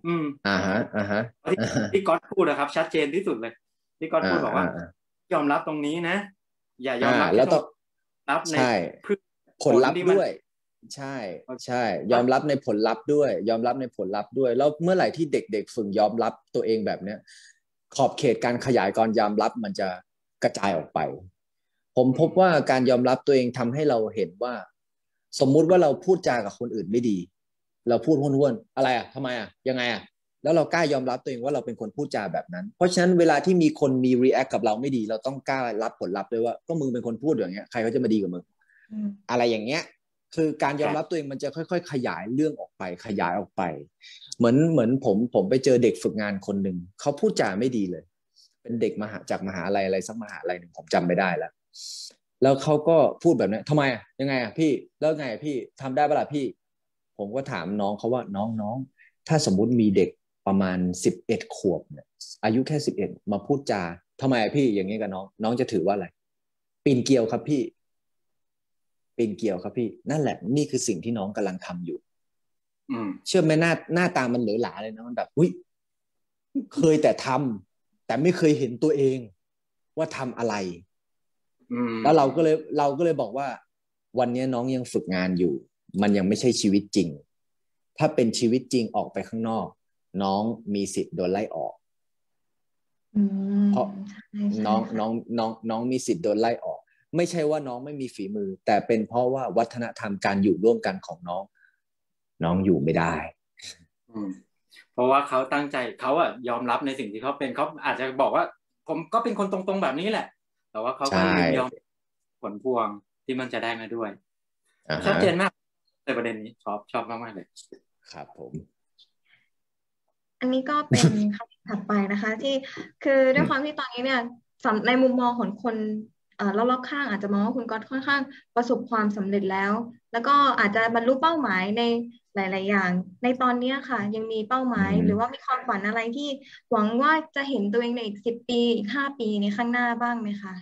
ที่ก๊อตพูดนะครับชัดเจนที่สุดเลยที่ก๊อตพูดบอกว่ายอมรับตรงนี้นะอย่ายอมรับแล้วต้องรับในผลลัพธ์ด้วยใช่ยอมรับในผลลัพธ์ด้วยยอมรับในผลลัพธ์ด้วยแล้วเมื่อไหร่ที่เด็กๆฝึกยอมรับตัวเองแบบเนี้ยขอบเขตการขยายการยอมรับมันจะกระจายออกไปผมพบว่าการยอมรับตัวเองทำให้เราเห็นว่าสมมุติว่าเราพูดจากับคนอื่นไม่ดีเราพูดห้วนๆอะไรทำไมยังไงแล้วเรากล้ายอมรับตัวเองว่าเราเป็นคนพูดจาแบบนั้นเพราะฉะนั้นเวลาที่มีคนมี react กับเราไม่ดีเราต้องกล้ารับผลลัพธ์ด้วยว่าก็มึงเป็นคนพูดอย่างเงี้ยใครเขาจะมาดีกับมึงอะไรอย่างเงี้ยคือการยอมรับตัวเองมันจะค่อยๆขยายเรื่องออกไปเหมือนผมไปเจอเด็กฝึกงานคนหนึ่งเขาพูดจาไม่ดีเลยเป็นเด็กจากมหาลัยอะไรสักมหาลัยหนึ่งผมจำไม่ได้แล้วเขาก็พูดแบบนี้ทำไมยังไงพี่แล้วไงพี่ทำได้ปะล่ะพี่ผมก็ถามน้องเขาว่าน้องถ้าสมมุติมีเด็กประมาณ11 ขวบเนี่ยอายุแค่11มาพูดจาทำไมพี่อย่างนี้กับน้องจะถือว่าอะไรปีนเกลียวครับพี่ปีนเกลียวครับพี่นั่นแหละนี่คือสิ่งที่น้องกำลังทำอยู่เชื่อไหมหน้าตามันเหลอหลาเลยนะมันแบบอุ้ยเคยแต่ทำแต่ไม่เคยเห็นตัวเองว่าทำอะไรแล้วเราก็เลยบอกว่าวันนี้น้องยังฝึกงานอยู่มันยังไม่ใช่ชีวิตจริงถ้าเป็นชีวิตจริงออกไปข้างนอกน้องมีสิทธิ์โดนไล่ออกเพราะน้องมีสิทธิ์โดนไล่ออกไม่ใช่ว่าน้องไม่มีฝีมือแต่เป็นเพราะว่าวัฒนธรรมการอยู่ร่วมกันของน้องอยู่ไม่ได้เพราะว่าเขาตั้งใจเขายอมรับในสิ่งที่เขาเป็นเขาอาจจะบอกว่าผมก็เป็นคนตรงๆแบบนี้แหละแต่ว่าเขาก็ยอมผลพวงที่มันจะได้มาด้วยชัดเจนมากในประเด็นนี้ชอบมากๆเลยครับผมอันนี้ก็เป็นคำถัดไปนะคะที่คือด้วยความที่ตอนนี้เนี่ยในมุมมองของคนรอบๆข้างอาจจะมองว่าคุณก๊อตค่อนข้างประสบความสำเร็จแล้วก็อาจจะบรรลุเป้าหมายในหลายๆอย่างในตอนนี้ค่ะยังมีเป้าหมายหรือว่ามีความฝันอะไรที่หวังว่าจะเห็นตัวเองในอีก10 ปีอีก5 ปีในข้างหน้าบ้างไหมคะ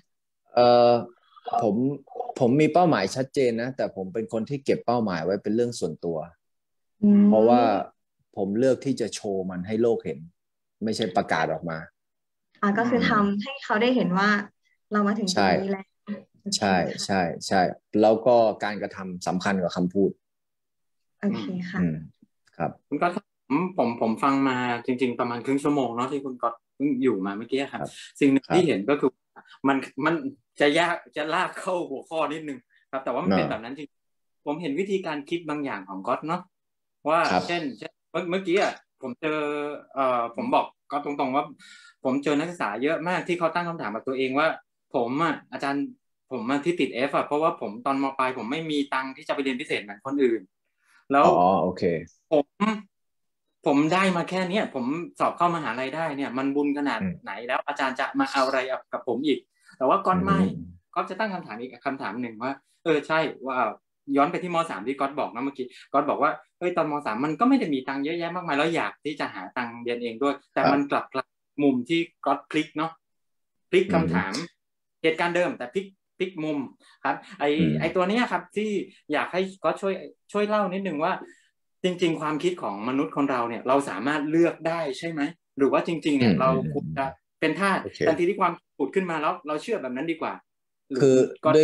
ผมมีเป้าหมายชัดเจนนะแต่ผมเป็นคนที่เก็บเป้าหมายไว้เป็นเรื่องส่วนตัวเพราะว่าผมเลือกที่จะโชว์มันให้โลกเห็นไม่ใช่ประกาศออกมาก็คือทำให้เขาได้เห็นว่าเรามาถึงจุดนี้แล้วใช่แล้วก็การกระทำสำคัญกว่าคำพูดโอเคค่ะครับคุณก๊อตผมฟังมาจริงๆประมาณครึ่งชั่วโมงเนาะที่คุณก๊อตอยู่มาเมื่อกี้ครับสิ่งหนึ่งที่เห็นก็คือมันจะยากจะลากเข้าหัวข้อนิดนึงครับแต่ว่ามันเป็นแบบนั้นจริงผมเห็นวิธีการคิดบางอย่างของก๊อตเนาะว่าเช่นเมื่อกี้ผมเจอผมบอกก็ตรงๆว่าผมเจอนักศึกษาเยอะมากที่เขาตั้งคำถามกับตัวเองว่าผมอาจารย์ผมที่ติด F เพราะว่าผมตอนม.ปลายผมไม่มีตังค์ที่จะไปเรียนพิเศษเหมือนคนอื่นแล้วโอเคผมได้มาแค่นี้ผมสอบเข้ามหาลัยได้เนี่ยมันบุญขนาดไหนแล้วอาจารย์จะมาเอาอะไรกับผมอีกแต่ว่าก๊อตไม่ก๊อตจะตั้งคำถามอีกคำถามหนึ่งว่าใช่ว่าย้อนไปที่ม.3ที่ก๊อตบอกนะเมื่อกี้ก๊อตบอกว่าตอนม.3มันก็ไม่ได้มีตังค์เยอะแยะมากมายแล้วอยากที่จะหาตังค์เรียนเองด้วยแต่มันกลับมุมที่ก๊อตพลิกเนาะพลิกคำถามเหตุการณ์เดิมแต่พลิกมุมครับไอตัวนี้ครับที่อยากให้ก๊อตช่วยเล่านิดนึงว่าจริงๆความคิดของมนุษย์คนเราเนี่ยเราสามารถเลือกได้ใช่ไหมหรือว่าจริงๆเนี่ยเราควรจะเป็นทาสทันทีที่ความผุดขึ้นมาแล้วเราเชื่อแบบนั้นดีกว่าคือ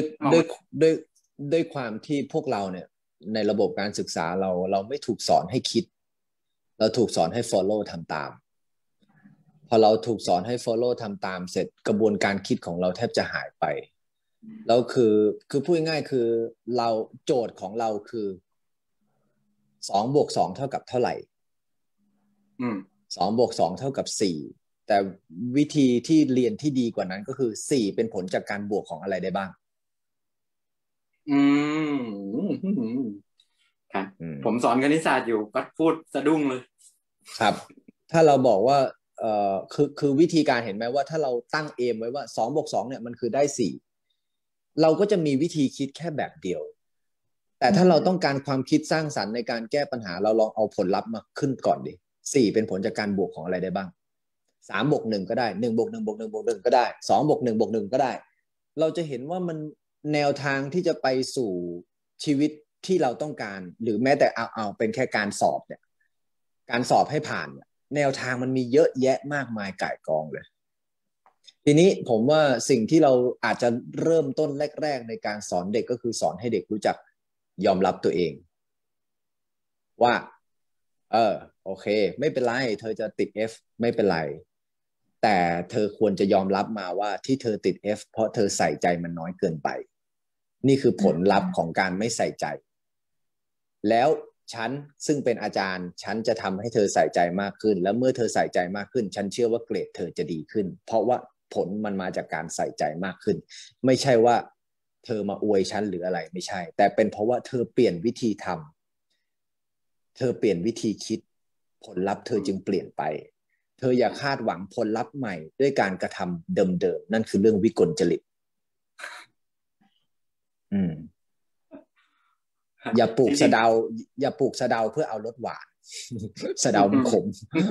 ด้วยความที่พวกเราเนี่ยในระบบการศึกษาเราไม่ถูกสอนให้คิดเราถูกสอนให้ follow ทำตามพอเราถูกสอนให้ follow ทำตามเสร็จกระบวนการคิดของเราแทบจะหายไปแล้วคือพูดง่ายๆคือเราโจทย์ของเราคือ2+2เท่ากับเท่าไหร่2+2เท่ากับ4แต่วิธีที่เรียนที่ดีกว่านั้นก็คือ4เป็นผลจากการบวกของอะไรได้บ้างครับผมสอนคณิตศาสตร์อยู่ก็พูดสะดุ้งเลยครับถ้าเราบอกว่าคือวิธีการเห็นไหมว่าถ้าเราตั้งเอมไว้ว่า2+2เนี่ยมันคือได้4เราก็จะมีวิธีคิดแค่แบบเดียวแต่ถ้าเราต้องการความคิดสร้างสรรค์ในการแก้ปัญหาเราลองเอาผลลัพธ์มาขึ้นก่อนดิ4เป็นผลจากการบวกของอะไรได้บ้าง3+1ก็ได้1+1+1+1ก็ได้2+1+1ก็ได้เราจะเห็นว่ามันแนวทางที่จะไปสู่ชีวิตที่เราต้องการหรือแม้แต่เอาเป็นแค่การสอบเนี่ยการสอบให้ผ่านแนวทางมันมีเยอะแยะมากมายก่ายกองเลยทีนี้ผมว่าสิ่งที่เราอาจจะเริ่มต้นแรกๆในการสอนเด็กก็คือสอนให้เด็กรู้จักยอมรับตัวเองว่าโอเคไม่เป็นไรเธอจะติด F ไม่เป็นไรแต่เธอควรจะยอมรับมาว่าที่เธอติด F เพราะเธอใส่ใจมันน้อยเกินไปนี่คือผลลัพธ์ของการไม่ใส่ใจแล้วฉันซึ่งเป็นอาจารย์ฉันจะทำให้เธอใส่ใจมากขึ้นแล้วเมื่อเธอใส่ใจมากขึ้นฉันเชื่อว่าเกรดเธอจะดีขึ้นเพราะว่าผลมันมาจากการใส่ใจมากขึ้นไม่ใช่ว่าเธอมาอวยฉันหรืออะไรไม่ใช่แต่เป็นเพราะว่าเธอเปลี่ยนวิธีทำเธอเปลี่ยนวิธีคิดผลลัพธ์เธอจึงเปลี่ยนไปเธออย่าคาดหวังผลลัพธ์ใหม่ด้วยการกระทำเดิมๆนั่นคือเรื่องวิกลจริตอย่าปลูกสะเดาเพื่อเอารสหวานสะเดามันขม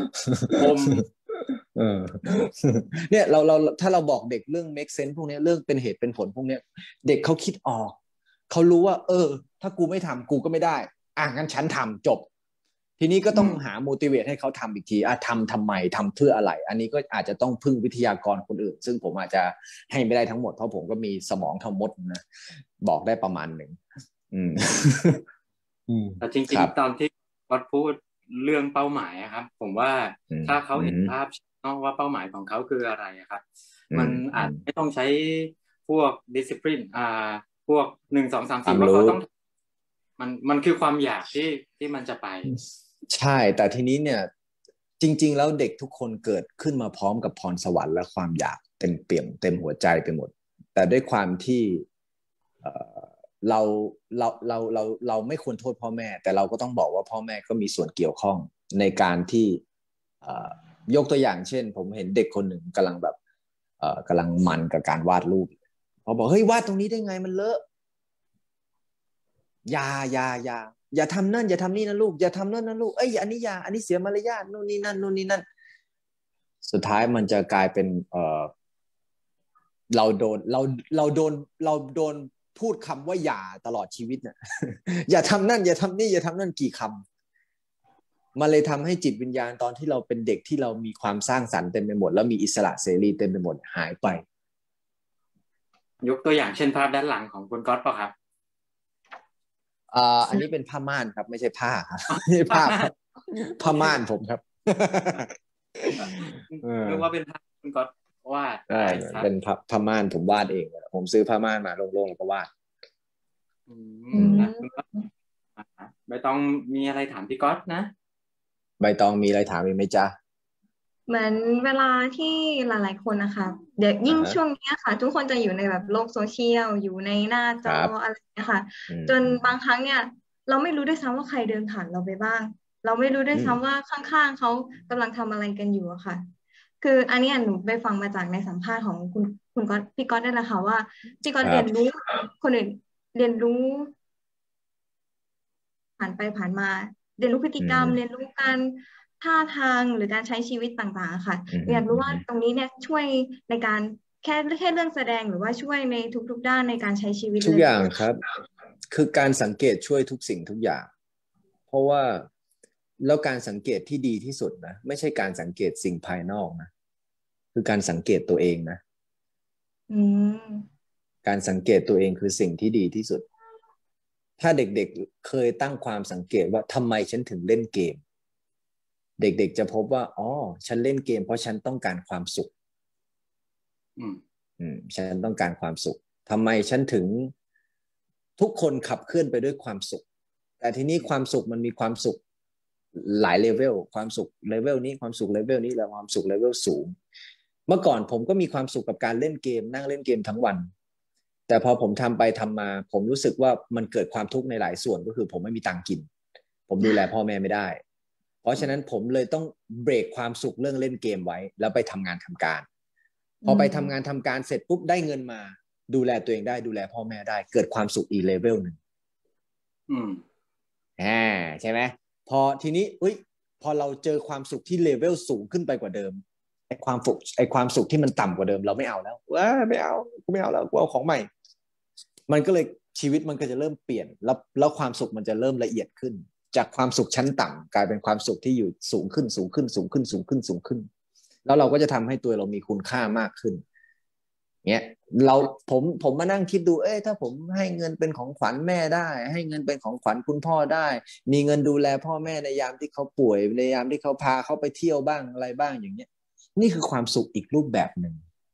เนี่ยเราถ้าเราบอกเด็กเรื่อง make sense พวกนี้เรื่องเป็นเหตุเป็นผลพวกนี้เด็กเขาคิดออกเขารู้ว่าถ้ากูไม่ทำกูก็ไม่ได้งั้นฉันทำจบทีนี้ก็ต้องหา motivate ให้เขาทำอีกทีทำไมทำเพื่ออะไรอันนี้ก็อาจจะต้องพึ่งวิทยากรคนอื่นซึ่งผมอาจจะให้ไม่ได้ทั้งหมดเพราะผมก็มีสมองเท่ามดนะบอกได้ประมาณหนึ่งแต่จริงๆตอนที่วัดพูดเรื่องเป้าหมายครับผมว่าถ้าเขาเห็นภาพว่าเป้าหมายของเขาคืออะไรครับมันอาจไม่ต้องใช้พวก discipline พวก1 2 3 4ว่าเขาต้องมันคือความอยากที่มันจะไปใช่แต่ทีนี้เนี่ยจริงๆแล้วเด็กทุกคนเกิดขึ้นมาพร้อมกับพรสวรรค์และความอยากเต็มเปี่ยมเต็มหัวใจไปหมดแต่ด้วยความที่เราไม่ควรโทษพ่อแม่แต่เราก็ต้องบอกว่าพ่อแม่ก็มีส่วนเกี่ยวข้องในการที่ยกตัวอย่างเช่นผมเห็นเด็กคนหนึ่งกำลังแบบกำลังมันกับการวาดรูปพอบอกเฮ้ยวาดตรงนี้ได้ไงมันเลอะอย่าทำนั่นอย่าทำนี่นะลูกอย่าทำนั่นนะลูกอันนี้อันนี้เสียมารยาทนู่นนี่นั่นสุดท้ายมันจะกลายเป็นเราโดนพูดคำว่าอย่าตลอดชีวิตเนี่ย อย่าทำนั่นอย่าทำนี่อย่าทำนั่นกี่คำมันเลยทำให้จิตวิญญาณตอนที่เราเป็นเด็กที่เรามีความสร้างสรรค์เต็มไปหมดแล้วมีอิสระเสรีเต็มไปหมดหายไปยกตัวอย่างเช่นภาพด้านหลังของคุณก๊อตป่ะครับอันนี้เป็นผ้าม่านครับไม่ใช่ผ้าครับนี่ผ้าม่านผมครับเรียกว่าเป็นภาพคุณก๊อตวาดเป็นผ้าม่านผมวาดเองผมซื้อผ้าม่านมาโล่งๆแล้วก็วาดใบตองมีอะไรถามพี่ก๊อตนะใบตองมีอะไรถามอีกไหมจ๊ะเหมือนเวลาที่หลายๆคนนะคะเดี๋ยวยิ่งช่วงนี้ค่ะทุกคนจะอยู่ในแบบโลกโซเชียลอยู่ในหน้าจออะไรนะคะจนบางครั้งเนี่ยเราไม่รู้ด้วยซ้ำว่าใครเดินผ่านเราไปบ้างเราไม่รู้ด้วยซ้ำว่าข้างๆเขากำลังทำอะไรกันอยู่อะค่ะคืออันนี้หนูไปฟังมาจากในสัมภาษณ์ของคุณก๊อตพี่ก๊อตได้แล้วค่ะว่าพี่ก๊อตเรียนรู้คนอื่นเรียนรู้ผ่านไปผ่านมาเรียนรู้พฤติกรรมเรียนรู้การท่าทางหรือการใช้ชีวิตต่างๆค่ะอยากรู้ว่าตรงนี้เนี่ยช่วยในการแค่เรื่องแสดงหรือว่าช่วยในทุกๆด้านในการใช้ชีวิตทุกอย่างครับคือการสังเกตช่วยทุกสิ่งทุกอย่างเพราะว่าแล้วการสังเกตที่ดีที่สุดนะไม่ใช่การสังเกตสิ่งภายนอกนะคือการสังเกตตัวเองนะการสังเกตตัวเองคือสิ่งที่ดีที่สุดถ้าเด็กๆเคยตั้งความสังเกตว่าทำไมฉันถึงเล่นเกมเด็กๆจะพบว่าอ๋อฉันเล่นเกมเพราะฉันต้องการความสุขฉันต้องการความสุขทำไมฉันถึงทุกคนขับเคลื่อนไปด้วยความสุขแต่ทีนี้ความสุขมันมีความสุขหลายเลเวลความสุขเลเวลนี้ความสุขเลเวลนี้แล้วความสุขเลเวลสูงเมื่อก่อนผมก็มีความสุขกับการเล่นเกมนั่งเล่นเกมทั้งวันแต่พอผมทำไปทำมาผมรู้สึกว่ามันเกิดความทุกข์ในหลายส่วนก็คือผมไม่มีตังค์กินผมดูแลพ่อแม่ไม่ได้เพราะฉะนั้นผมเลยต้องเบรกความสุขเรื่องเล่นเกมไว้แล้วไปทำงานทำการพอไปทำงานทำการเสร็จปุ๊บได้เงินมาดูแลตัวเองได้ดูแลพ่อแม่ได้เกิดความสุขอีกเลเวลหนึ่งใช่ไหมพอทีนี้พอเราเจอความสุขที่เลเวลสูงขึ้นไปกว่าเดิมไอ้ความสุขที่มันต่ำกว่าเดิมเราไม่เอาแล้วไม่เอากูไม่เอาแล้วกูเอาของใหม่มันก็เลยชีวิตมันก็จะเริ่มเปลี่ยนแล้วความสุขมันจะเริ่มละเอียดขึ้นจากความสุขชั้นต่ำกลายเป็นความสุขที่อยู่สูงขึ้นสูงขึ้นสูงขึ้นสูงขึ้นสูงขึ้นแล้วเราก็จะทำให้ตัวเรามีคุณค่ามากขึ้นเงี้ยผมมานั่งคิดดูถ้าผมให้เงินเป็นของขวัญแม่ได้ให้เงินเป็นของขวัญคุณพ่อได้มีเงินดูแลพ่อแม่ในยามที่เขาป่วยในยามที่เขาพาเขาไปเที่ยวบ้างอะไรบ้างอย่างเงี้ยนี่คือความสุขอีกรูปแบบหนึ่ง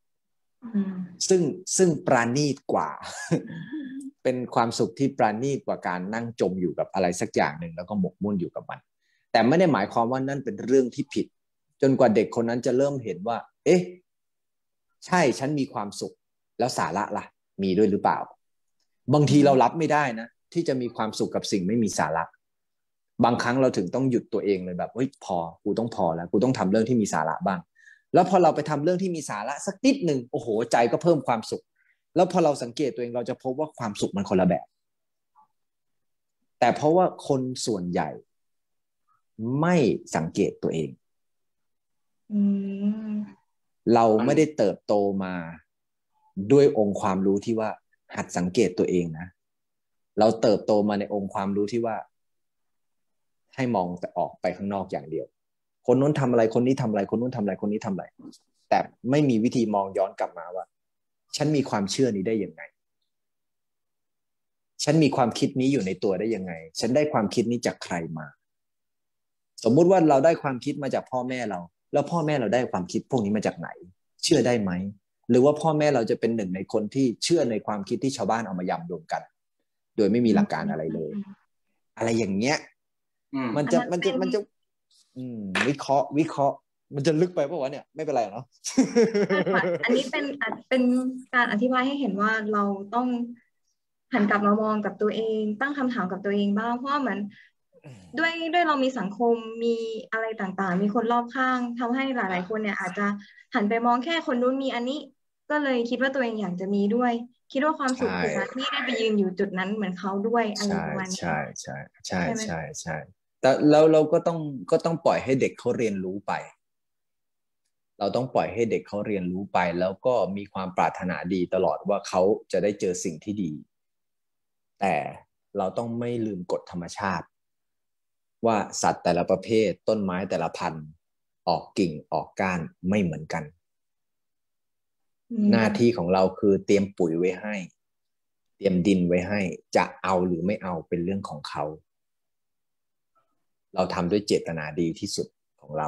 ซึ่งปราณีตกว่า เป็นความสุขที่ปราณีตกว่าการนั่งจมอยู่กับอะไรสักอย่างหนึ่งแล้วก็หมกมุ่นอยู่กับมันแต่ไม่ได้หมายความว่านั่นเป็นเรื่องที่ผิดจนกว่าเด็กคนนั้นจะเริ่มเห็นว่าใช่ฉันมีความสุขแล้วสาระล่ะมีด้วยหรือเปล่าบางทีเรารับไม่ได้นะที่จะมีความสุขกับสิ่งไม่มีสาระบางครั้งเราถึงต้องหยุดตัวเองเลยแบบพอกูต้องพอแล้วกูต้องทำเรื่องที่มีสาระบ้างแล้วพอเราไปทำเรื่องที่มีสาระสักนิดหนึ่งโอ้โหใจก็เพิ่มความสุขแล้วพอเราสังเกตตัวเองเราจะพบว่าความสุขมันคนละแบบแต่เพราะว่าคนส่วนใหญ่ไม่สังเกตตัวเองเราไม่ได้เติบโตมาด้วยองค์ความรู้ที่ว่าหัดสังเกตตัวเองนะเราเติบโตมาในองค์ความรู้ที่ว่าให้มองแต่ออกไปข้างนอกอย่างเดียวคนนู้นทำอะไรคนนี้ทำอะไรคนนู้นทำอะไรคนนี้ทำอะไรแต่ไม่มีวิธีมองย้อนกลับมาว่าฉันมีความเชื่อนี้ได้ยังไงฉันมีความคิดนี้อยู่ในตัวได้ยังไงฉันได้ความคิดนี้จากใครมาสมมุติว่าเราได้ความคิดมาจากพ่อแม่เราแล้วพ่อแม่เราได้ความคิดพวกนี้มาจากไหนเชื่อได้ไหมหรือว่าพ่อแม่เราจะเป็นหนึ่งในคนที่เชื่อในความคิดที่ชาวบ้านเอามายำรวมกันโดยไม่มีหลักการอะไรเลยอะไรอย่างเงี้ยมันจะวิเคราะห์มันจะลึกไปป่ะวะเนี่ยไม่เป็นไรเนาะอันนี้เป็นการอธิบายให้เห็นว่าเราต้องหันกลับมามองกับตัวเองตั้งคำถามกับตัวเองบ้างเพราะว่าเหมือนด้วยเรามีสังคมมีอะไรต่างๆมีคนรอบข้างทำให้หลายๆคนเนี่ยอาจจะหันไปมองแค่คนนู้นมีอันนี้ก็เลยคิดว่าตัวเองอยากจะมีด้วยคิดว่าความสุขคือการที่ได้ไปยืนอยู่จุดนั้นเหมือนเขาด้วยอะไรประมาณนี้ใช่แต่เราก็ต้องปล่อยให้เด็กเขาเรียนรู้ไปเราต้องปล่อยให้เด็กเขาเรียนรู้ไปแล้วก็มีความปรารถนาดีตลอดว่าเขาจะได้เจอสิ่งที่ดีแต่เราต้องไม่ลืมกฎธรรมชาติว่าสัตว์แต่ละประเภทต้นไม้แต่ละพันธุ์ออกกิ่งออกก้านไม่เหมือนกันหน้าที่ของเราคือเตรียมปุ๋ยไว้ให้เตรียมดินไว้ให้จะเอาหรือไม่เอาเป็นเรื่องของเขาเราทำด้วยเจตนาดีที่สุดของเรา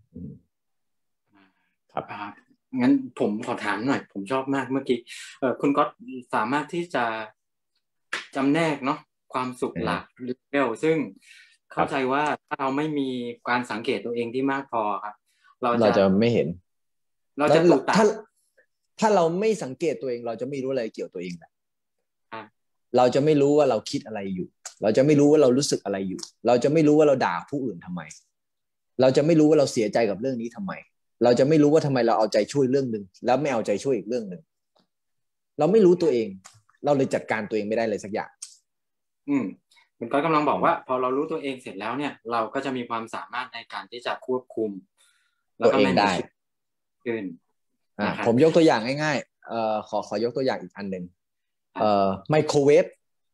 ครับงั้นผมขอถามหน่อยผมชอบมากเมื่อกี้คุณก็สามารถที่จะจำแนกเนาะความสุขหลักเลเวลซึ่งเข้าใจว่าถ้าเราไม่มีการสังเกตตัวเองที่มากพอครับเราจะไม่เห็นเราจะถูกตัดถ้าเราไม่สังเกตตัวเองเราจะไม่รู้อะไรเกี่ยวตัวเองแหละเราจะไม่รู้ว่าเราคิดอะไรอยู่เราจะไม่รู้ว่าเรารู้สึกอะไรอยู่เราจะไม่รู้ว่าเราด่าผู้อื่นทำไมเราจะไม่รู้ว่าเราเสียใจกับเรื่องนี้ทำไมเราจะไม่รู้ว่าทำไมเราเอาใจช่วยเรื่องนึงแล้วไม่เอาใจช่วยอีกเรื่องนึงเราไม่รู้ตัวเองเราเลยจัดการตัวเองไม่ได้เลยสักอย่างคุณก็กำลังบอกว่าพอเรารู้ตัวเองเสร็จแล้วเนี่ยเราก็จะมีความสามารถในการที่จะควบคุมตัวเองได้ขึ้นผมยกตัวอย่างง่ายๆขอยกตัวอย่างอีกอันหนึ่งไมโครเวฟ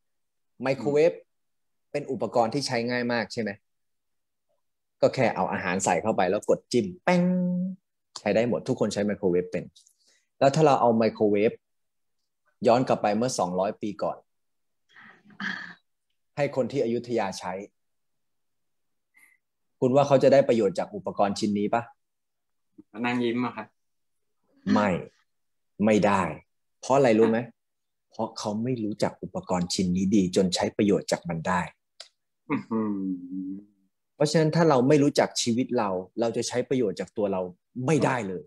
เป็นอุปกรณ์ที่ใช้ง่ายมากใช่ไหมก็แค่เอาอาหารใส่เข้าไปแล้วกดจิ้มแป้งใช้ได้หมดทุกคนใช้ไมโครเวฟเป็นแล้วถ้าเราเอาไมโครเวฟย้อนกลับไปเมื่อ200 ปีก่อนให้คนที่อยุธยาใช้คุณว่าเขาจะได้ประโยชน์จากอุปกรณ์ชิ้นนี้ปะนั่งยิ้มอะครับไม่ได้เพราะอะไรรู้ไหมเพราะเขาไม่รู้จักอุปกรณ์ชิ้นนี้ดีจนใช้ประโยชน์จากมันได้เพราะฉะนั้นถ้าเราไม่รู้จักชีวิตเราจะใช้ประโยชน์จากตัวเราไม่ได้เลย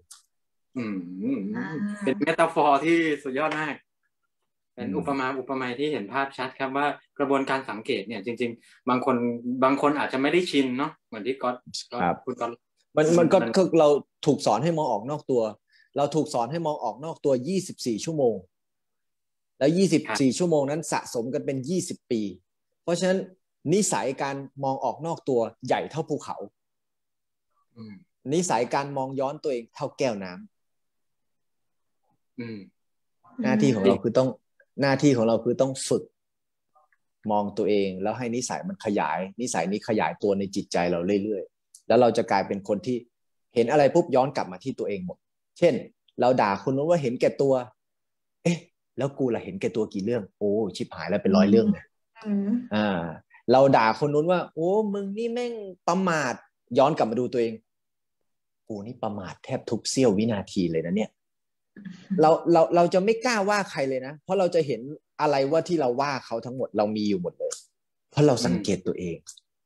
เป็นเมตาฟอร์ที่สุดยอดมากเป็นอุปมาที่เห็นภาพชัดครับว่ากระบวนการสังเกตเนี่ยจริงๆบางคนอาจจะไม่ได้ชินเนาะเหมือนที่คุณก๊อตมันก็คือเราถูกสอนให้มองออกนอกตัวเราถูกสอนให้มองออกนอกตัว24ชั่วโมงแล้ว24ชั่วโมงนั้นสะสมกันเป็น20ปีเพราะฉะนั้นนิสัยการมองออกนอกตัวใหญ่เท่าภูเขานิสัยการมองย้อนตัวเองเท่าแก้วน้ำหน้าที่ของเราคือต้องฝึกมองตัวเองแล้วให้นิสัยมันขยายนิสัยนี้ขยายตัวในจิตใจเราเรื่อยๆแล้วเราจะกลายเป็นคนที่เห็นอะไรปุ๊บย้อนกลับมาที่ตัวเองหมดเช่นเราด่าคนนู้นว่าเห็นแก่ตัวเอ๊ะแล้วกูล่ะเห็นแก่ตัวกี่เรื่องโอ้ชิบหายแล้วเป็น100เรื่องเลยเราด่าคนนู้นว่าโอ้มึงนี่แม่งประมาทย้อนกลับมาดูตัวเองกูนี่ประมาทแทบทุกเสี้ยววินาทีเลยนะเนี่ยเราจะไม่กล้าว่าใครเลยนะเพราะเราจะเห็นอะไรว่าที่เราว่าเขาทั้งหมดเรามีอยู่หมดเลยเพราะเราสังเกตตัวเอง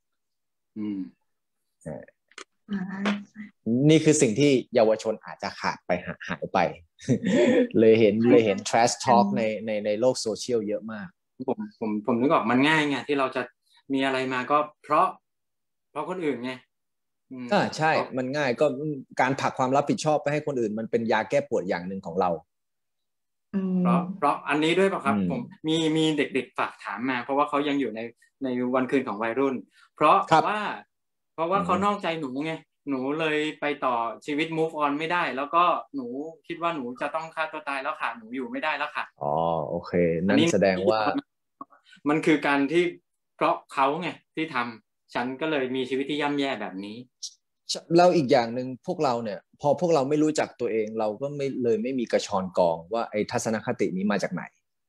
นี่คือสิ่งที่เยาวชนอาจจะขาดไปหายไปเลยเห็น trash talk ในโลกโซเชียลเยอะมากผมนึกออกมันง่ายไงที่เราจะมีอะไรมาก็เพราะคนอื่นไงใช่มันง่ายก็การผลักความรับผิดชอบไปให้คนอื่นมันเป็นยาแก้ปวดอย่างหนึ่งของเราเพราะอันนี้ด้วยป่ะครับผมมีเด็กๆฝากถามมาเพราะว่าเขายังอยู่ในวันคืนของวัยรุ่นเพราะว่าเขานอกใจหนูไงหนูเลยไปต่อชีวิต move on ไม่ได้แล้วก็หนูคิดว่าหนูจะต้องฆ่าตัวตายแล้วค่ะหนูอยู่ไม่ได้แล้วค่ะอ๋อโอเคนั่นแสดงว่ามันคือการที่เพราะเขาไงที่ทำฉันก็เลยมีชีวิตที่ย่ำแย่แบบนี้แล้วอีกอย่างหนึ่งพวกเราเนี่ยพอพวกเราไม่รู้จักตัวเองเราก็ไม่มีกระชอนกองว่าไอ้ทัศนคตินี้มาจากไหน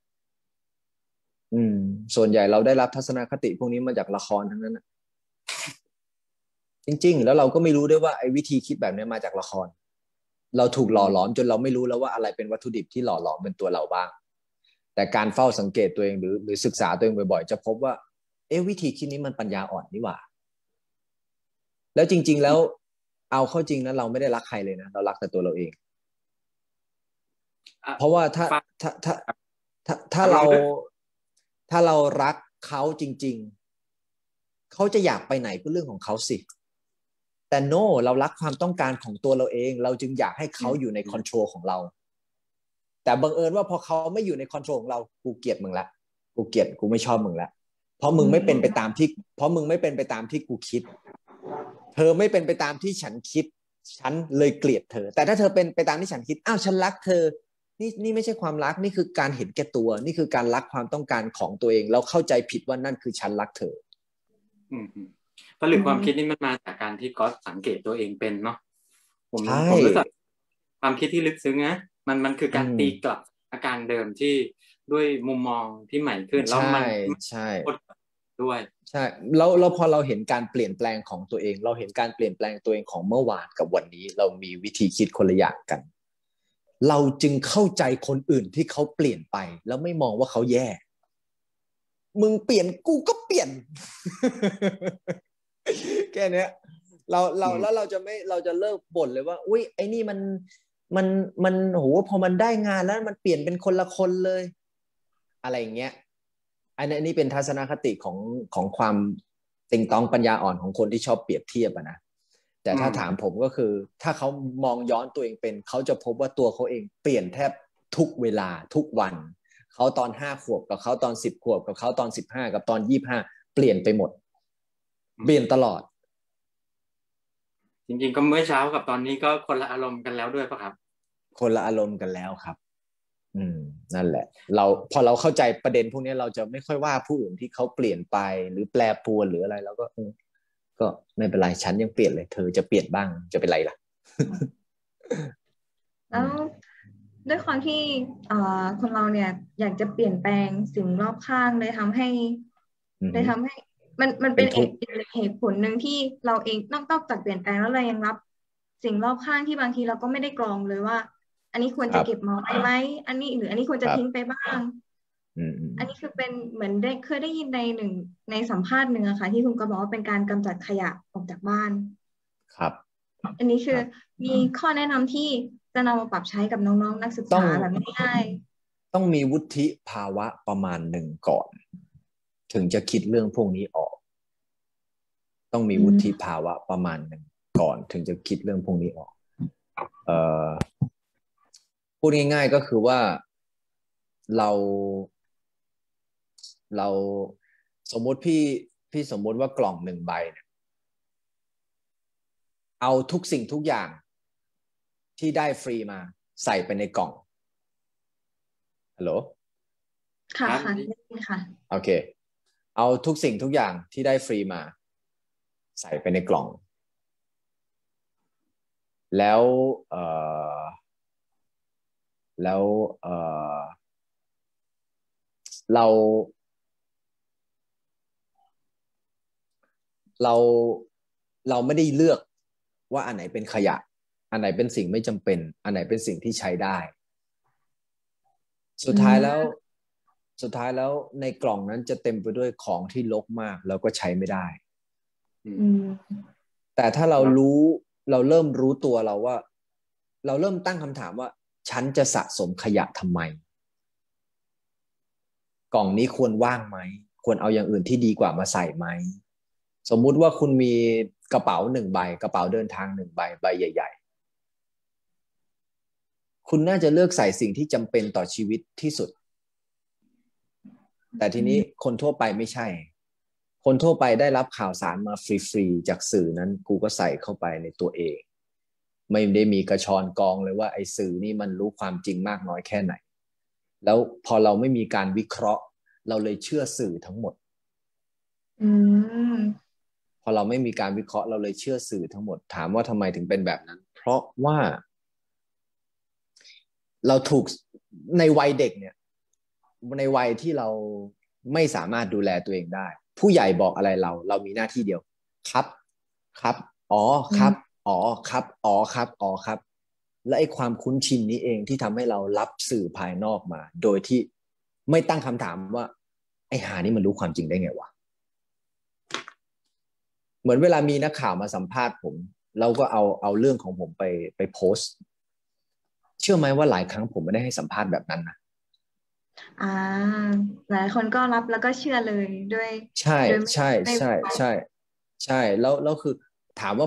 ส่วนใหญ่เราได้รับทัศนคติพวกนี้มาจากละครทั้งนั้นจริงๆแล้วเราก็ไม่รู้ด้วยว่าไอ้วิธีคิดแบบนี้มาจากละครเราถูกหล่อหลอมจนเราไม่รู้แล้วว่าอะไรเป็นวัตถุดิบที่หล่อหลอมเป็นตัวเราบ้างแต่การเฝ้าสังเกตตัวเองหรือศึกษาตัวเองบ่อยๆจะพบว่าวิธีคิดนี้มันปัญญาอ่อนนี่หว่าแล้วจริงๆแล้วเอาเข้าจริงนะเราไม่ได้รักใครเลยนะเรารักแต่ตัวเราเองเพราะว่าถ้าเรารักเขาจริงๆเขาจะอยากไปไหนก็เรื่องของเขาสิแต่โน่เรารักความต้องการของตัวเราเองเราจึงอยากให้เขาอยู่ในคอนโทรลของเราแต่บังเอิญว่าพอเขาไม่อยู่ในคอนโทรลของเรากูเกลียดมึงละกูไม่ชอบมึงละเพราะมึงไม่เป็นไปตามที่กูคิดเธอไม่เป็นไปตามที่ฉันคิดฉันเลยเกลียดเธอแต่ถ้าเธอเป็นไปตามที่ฉันคิดอ้าวฉันรักเธอนี่ไม่ใช่ความรักนี่คือการเห็นแก่ตัวนี่คือการรักความต้องการของตัวเองเราเข้าใจผิดว่านั่นคือฉันรักเธอผลึกความคิดนี่มันมาจากการที่ก๊อตสังเกตตัวเองเป็นเนาะผมรู้สึกความคิดที่ลึกซึ้งนะมันคือการตีกลับอาการเดิมที่ด้วยมุมมองที่ใหม่ขึ้นแล้วมันใช่ด้วยใช่แล้วพอเราเห็นการเปลี่ยนแปลงของตัวเองเราเห็นการเปลี่ยนแปลงตัวเองของเมื่อวานกับวันนี้เรามีวิธีคิดคนละอย่างกันเราจึงเข้าใจคนอื่นที่เขาเปลี่ยนไปแล้วไม่มองว่าเขาแย่มึงเปลี่ยนกูก็เปลี่ยน แค่นี้แล้วเราจะเลิกบ่นเลยว่าอุ้ยไอ้นี่มันโหพอมันได้งานแล้วมันเปลี่ยนเป็นคนละคนเลยอะไรอย่างเงี้ยอันนี้เป็นทัศนคติของความติงตองปัญญาอ่อนของคนที่ชอบเปรียบเทียบนะแต่ถ้าถามผมก็คือถ้าเขามองย้อนตัวเองเป็นเขาจะพบว่าตัวเขาเองเปลี่ยนแทบทุกเวลาทุกวันเขาตอน5 ขวบกับเขาตอน10 ขวบกับเขาตอน15กับตอน25เปลี่ยนไปหมดเปลี่ยนตลอดจริงๆก็เมื่อเช้ากับตอนนี้ก็คนละอารมณ์กันแล้วด้วยป่ะครับคนละอารมณ์กันแล้วครับนั่นแหละพอเราเข้าใจประเด็นพวกนี้เราจะไม่ค่อยว่าผู้อื่นที่เขาเปลี่ยนไปหรือแปรปรวนหรืออะไรแล้วก็ไม่เป็นไรฉันยังเปลี่ยนเลยเธอจะเปลี่ยนบ้างจะเป็นไรล่ะแล้วด้วยความที่คนเราเนี่ยอยากจะเปลี่ยนแปลงสิ่งรอบข้างเลยทำให้มันเป็นเหตุผลหนึ่งที่เราเองนอกจากเปลี่ยนแปลงแล้วเรายังรับสิ่งรอบข้างที่บางทีเราก็ไม่ได้กรองเลยว่า อันนี้ควรจะเก็บมาไว้ไหมอันนี้หรืออันนี้ควรจะทิ้งไปบ้างอันนี้คือเป็นเหมือนเคยได้ยินในสัมภาษณ์หนึ่งอะค่ะที่คุณก็บอกว่าเป็นการกำจัดขยะออกจากบ้านครับอันนี้คือมีข้อแนะนำที่จะนำมาปรับใช้กับน้องๆนักศึกษาแบบง่ายๆต้องมีวุฒิภาวะประมาณหนึ่งก่อนถึงจะคิดเรื่องพวกนี้ออกต้องมีวุฒิภาวะประมาณหนึ่งก่อนถึงจะคิดเรื่องพวกนี้ออกพูดง่ายๆก็คือว่าเราสมมติพี่สมมติว่ากล่อง1 ใบเนี่ยเอาทุกสิ่งทุกอย่างที่ได้ฟรีมาใส่ไปในกล่องฮัลโหลค่ะค่ะโอเคเอาทุกสิ่งทุกอย่างที่ได้ฟรีมาใส่ไปในกล่องแล้วเราไม่ได้เลือกว่าอันไหนเป็นขยะอันไหนเป็นสิ่งไม่จำเป็นอันไหนเป็นสิ่งที่ใช้ได้สุดท้ายแล้วในกล่องนั้นจะเต็มไปด้วยของที่รกมากแล้วก็ใช้ไม่ได้แต่ถ้าเราเริ่มรู้ตัวเราว่าเราเริ่มตั้งคำถามว่าฉันจะสะสมขยะทำไมกล่องนี้ควรว่างไหมควรเอาอย่างอื่นที่ดีกว่ามาใส่ไหมสมมุติว่าคุณมีกระเป๋า1 ใบกระเป๋าเดินทาง1 ใบใบใหญ่ๆคุณน่าจะเลือกใส่สิ่งที่จำเป็นต่อชีวิตที่สุดแต่ทีนี้คนทั่วไปไม่ใช่คนทั่วไปได้รับข่าวสารมาฟรีๆจากสื่อนั้นกูก็ใส่เข้าไปในตัวเองไม่ได้มีกระชอนกองเลยว่าไอ้สื่อนี่มันรู้ความจริงมากน้อยแค่ไหนแล้วพอเราไม่มีการวิเคราะห์เราเลยเชื่อสื่อทั้งหมดพอเราไม่มีการวิเคราะห์เราเลยเชื่อสื่อทั้งหมดถามว่าทำไมถึงเป็นแบบนั้นเพราะว่าเราถูกในวัยเด็กเนี่ยในวัยที่เราไม่สามารถดูแลตัวเองได้ผู้ใหญ่บอกอะไรเรามีหน้าที่เดียวครับอ๋อครับอ๋อครับอ๋อครับอ๋อครับและไอ้ความคุ้นชินนี้เองที่ทำให้เรารับสื่อภายนอกมาโดยที่ไม่ตั้งคำถามว่าไอ้หานี่มันรู้ความจริงได้ไงวะเหมือนเวลามีนักข่าวมาสัมภาษณ์ผมเราก็เอาเรื่องของผมไปโพสต์เชื่อไหมว่าหลายครั้งผมไม่ได้ให้สัมภาษณ์แบบนั้นนะหลายคนก็รับแล้วก็เชื่อเลยด้วยใช่แล้วคือถามว่า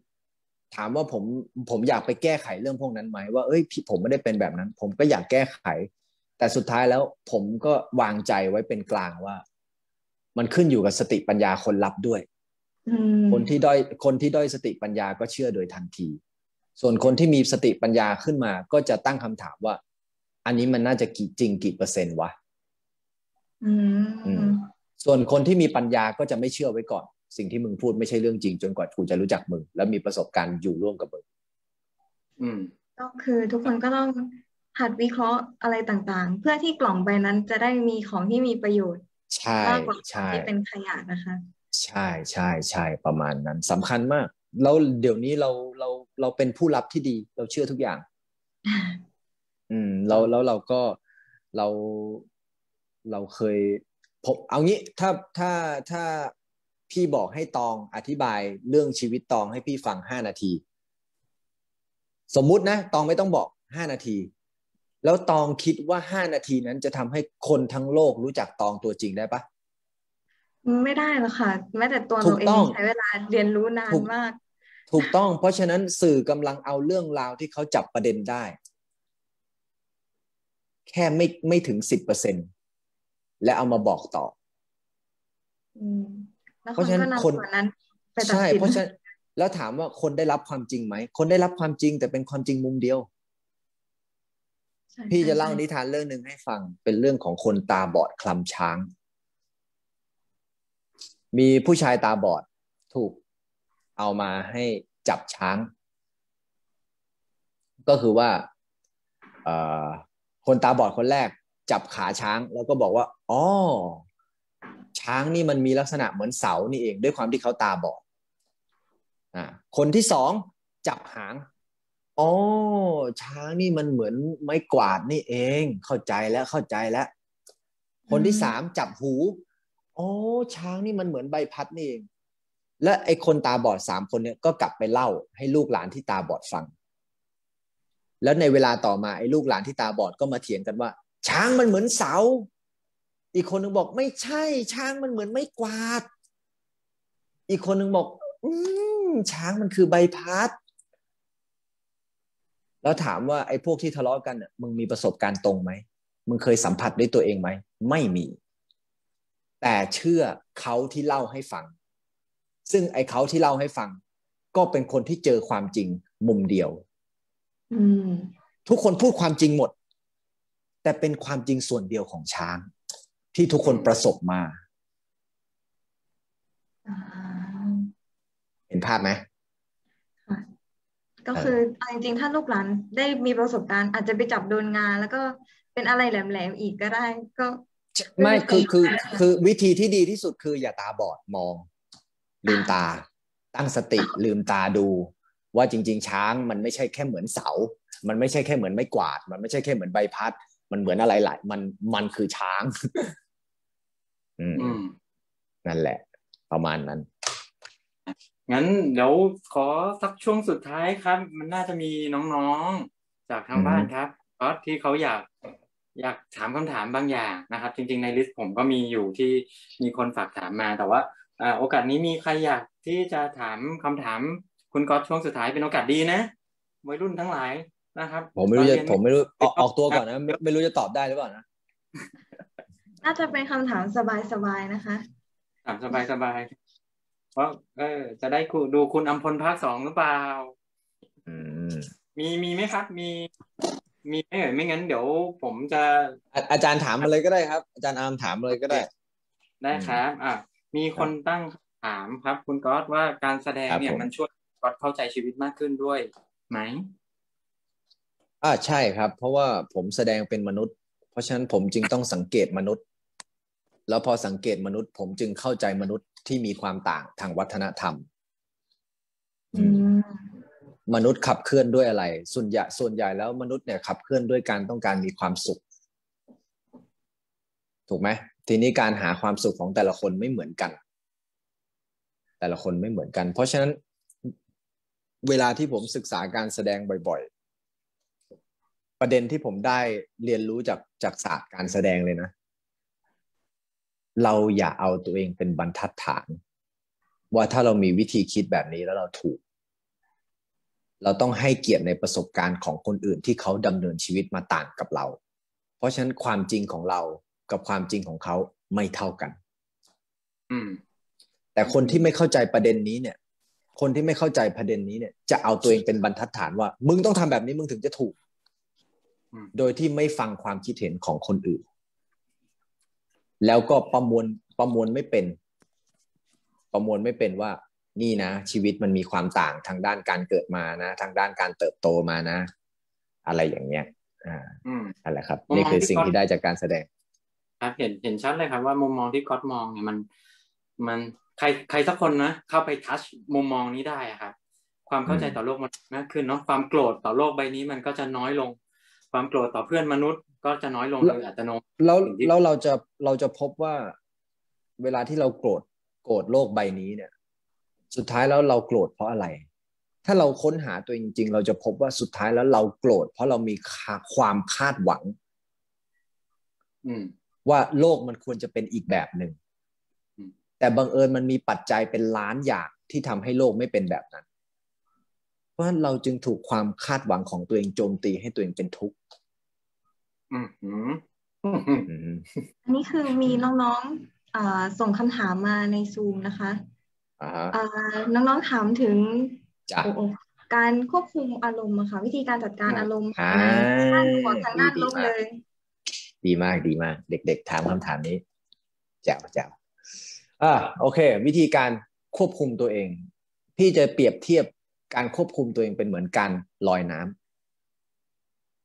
ผมอยากไปแก้ไขเรื่องพวกนั้นไหมว่าเอ้ยผมไม่ได้เป็นแบบนั้นผมก็อยากแก้ไขแต่สุดท้ายแล้วผมก็วางใจไว้เป็นกลางว่ามันขึ้นอยู่กับสติปัญญาคนรับด้วยคนที่ด้อยสติปัญญาก็เชื่อโดยทันทีส่วนคนที่มีสติปัญญาขึ้นมาก็จะตั้งคำถามว่าอันนี้มันน่าจะกี่เปอร์เซ็นต์วะส่วนคนที่มีปัญญาก็จะไม่เชื่อไว้ก่อนสิ่งที่มึงพูดไม่ใช่เรื่องจริงจนกว่ากูจะรู้จักมึงแล้วมีประสบการณ์อยู่ร่วมกับมึงก็คือทุกคนก็ต้องหัดวิเคราะห์อะไรต่างๆเพื่อที่กล่องใบนั้นจะได้มีของที่มีประโยชน์มากกว่าที่เป็นขยะนะคะใช่ประมาณนั้นสำคัญมากแล้วเดี๋ยวนี้เราเป็นผู้รับที่ดีเราเชื่อทุกอย่างแล้วเราเคยผมเอางี้ถ้าพี่บอกให้ตองอธิบายเรื่องชีวิตตองให้พี่ฟัง5 นาทีสมมุตินะตองไม่ต้องบอก5 นาทีแล้วตองคิดว่า5 นาทีนั้นจะทำให้คนทั้งโลกรู้จักตองตัวจริงได้ปะไม่ได้หรอกค่ะแม้แต่ตัวเราเองใช้เวลาเรียนรู้นานมากถูกต้องเพราะฉะนั้นสื่อกำลังเอาเรื่องราวที่เขาจับประเด็นได้แค่ไม่ถึง10%และเอามาบอกต่อเพราะฉะนั้นคนนั้นใช่เพราะฉะนั้นแล้วถามว่าคนได้รับความจริงไหมคนได้รับความจริงแต่เป็นความจริงมุมเดียวพี่จะเล่านิทานเรื่องหนึ่งให้ฟังเป็นเรื่องของคนตาบอดคลำช้างมีผู้ชายตาบอดถูกเอามาให้จับช้างก็คือว่าคนตาบอดคนแรกจับขาช้างแล้วก็บอกว่าอ๋อช้างนี่มันมีลักษณะเหมือนเสานี่เองด้วยความที่เขาตาบอดคนที่สองจับหางอ๋อช้างนี่มันเหมือนไม้กวาดนี่เองเข้าใจแล้วคนที่สามจับหูอ๋อช้างนี่มันเหมือนใบพัดนี่เองและไอ้คนตาบอด3 คนเนี่ยก็กลับไปเล่าให้ลูกหลานที่ตาบอดฟังแล้วในเวลาต่อมาไอ้ลูกหลานที่ตาบอดก็มาเถียงกันว่าช้างมันเหมือนเสาอีกคนนึงบอกไม่ใช่ช้างมันเหมือนไม้กวาดอีกคนนึงบอกช้างมันคือใบพัดแล้วถามว่าไอ้พวกที่ทะเลาะกันน่ะมึงมีประสบการณ์ตรงไหมมึงเคยสัมผัสด้วยตัวเองไหมไม่มีแต่เชื่อเขาที่เล่าให้ฟังซึ่งไอ้เขาที่เล่าให้ฟังก็เป็นคนที่เจอความจริงมุมเดียวทุกคนพูดความจริงหมดแต่เป็นความจริงส่วนเดียวของช้างที่ทุกคนประสบมาเห็นภาพไหมก็คือจริงๆถ้าลูกหลานได้มีประสบการณ์อาจจะไปจับโดนงานแล้วก็เป็นอะไรแหลมๆอีกก็ได้ก็ไม่คือวิธีที่ดีที่สุดคืออย่าตาบอดมองลืมตาตั้งสติลืมตาดูว่าจริงๆช้างมันไม่ใช่แค่เหมือนเสามันไม่ใช่แค่เหมือนไม้กวาดมันไม่ใช่แค่เหมือนใบพัดมันเหมือนอะไรหลายมันคือช้างนั่นแหละประมาณนั้นงั้นเดี๋ยวขอสักช่วงสุดท้ายครับมันน่าจะมีน้องๆจากทางบ้านครับเพราะที่เขาอยากถามคำถามบางอย่างนะครับจริงๆในลิสต์ผมก็มีอยู่ที่มีคนฝากถามมาแต่ว่าโอกาสนี้มีใครอยากที่จะถามคำถามคุณก๊อตช่วงสุดท้ายเป็นโอกาสดีนะวัยรุ่นทั้งหลายนะครับผมไม่รู้ออกตัวก่อนนะไม่รู้จะตอบได้หรือเปล่านะน่าจะเป็นคำถามสบายๆนะคะถามสบายเพราะจะได้ดูคุณอำพลภาค 2หรือเปล่ามีไหมครับมีไม่ไม่งั้นเดี๋ยวผมจะอาจารย์ถามมาเลยก็ได้ครับอาจารย์อาร์มถามเลยก็ได้ครับมีคนตั้งถามครับคุณก๊อตว่าการแสดงเนี่ยมันช่วยก๊อตเข้าใจชีวิตมากขึ้นด้วยไหมใช่ครับเพราะว่าผมแสดงเป็นมนุษย์เพราะฉะนั้นผมจึงต้องสังเกตมนุษย์แล้วพอสังเกตมนุษย์ผมจึงเข้าใจมนุษย์ที่มีความต่างทางวัฒนธรรมมนุษย์ขับเคลื่อนด้วยอะไรส่วนใหญ่แล้วมนุษย์เนี่ยขับเคลื่อนด้วยการต้องการมีความสุขถูกไหมทีนี้การหาความสุขของแต่ละคนไม่เหมือนกันเพราะฉะนั้นเวลาที่ผมศึกษาการแสดงบ่อยๆประเด็นที่ผมได้เรียนรู้จากศาสตร์การแสดงเลยนะเราอย่าเอาตัวเองเป็นบรรทัดฐานว่าถ้าเรามีวิธีคิดแบบนี้แล้วเราถูกเราต้องให้เกียรติในประสบการณ์ของคนอื่นที่เขาดำเนินชีวิตมาต่างกับเราเพราะฉะนั้นความจริงของเรากับความจริงของเขาไม่เท่ากันแต่คนที่ไม่เข้าใจประเด็นนี้เนี่ยจะเอาตัวเองเป็นบรรทัดฐานว่ามึงต้องทำแบบนี้มึงถึงจะถูกโดยที่ไม่ฟังความคิดเห็นของคนอื่นแล้วก็ประมวลไม่เป็นว่านี่นะชีวิตมันมีความต่างทางด้านการเกิดมานะทางด้านการเติบโตมานะอะไรอย่างเงี้ยอะไรครับนี่คือสิ่งที่ได้จากการแสดงครับเห็นชัดเลยครับว่ามุมมองที่ก๊อตมองเนี่ยมันใครสักคนนะเข้าไปทัชมุมมองนี้ได้ครับความเข้าใจต่อโลกมันมากขึ้นเนาะความโกรธต่อโลกใบนี้มันก็จะน้อยลงความโกรธต่อเพื่อนมนุษย์ก็จะน้อยลงโดยอัตโนมัติแล้วเราจะพบว่าเวลาที่เราโกรธโลกใบนี้เนี่ยสุดท้ายแล้วเราโกรธเพราะอะไรถ้าเราค้นหาตัวจริงๆเราจะพบว่าสุดท้ายแล้วเราโกรธเพราะเรามีความคาดหวังว่าโลกมันควรจะเป็นอีกแบบหนึ่งแต่บังเอิญมันมีปัจจัยเป็นล้านอย่างที่ทำให้โลกไม่เป็นแบบนั้นเพราะฉะนั้นเราจึงถูกความคาดหวังของตัวเองโจมตีให้ตัวเองเป็นทุกข์อันนี้คือมีน้องๆส่งคำถามมาในซูมนะคะน้องๆถามถึงการควบคุมอารมณ์ค่ะวิธีการจัดการอารมณ์ในด้านบวกทางด้านลบเลยดีมากเด็กๆถามคำถามนี้แจ๋วโอเควิธีการควบคุมตัวเองพี่จะเปรียบเทียบการควบคุมตัวเองเป็นเหมือนการลอย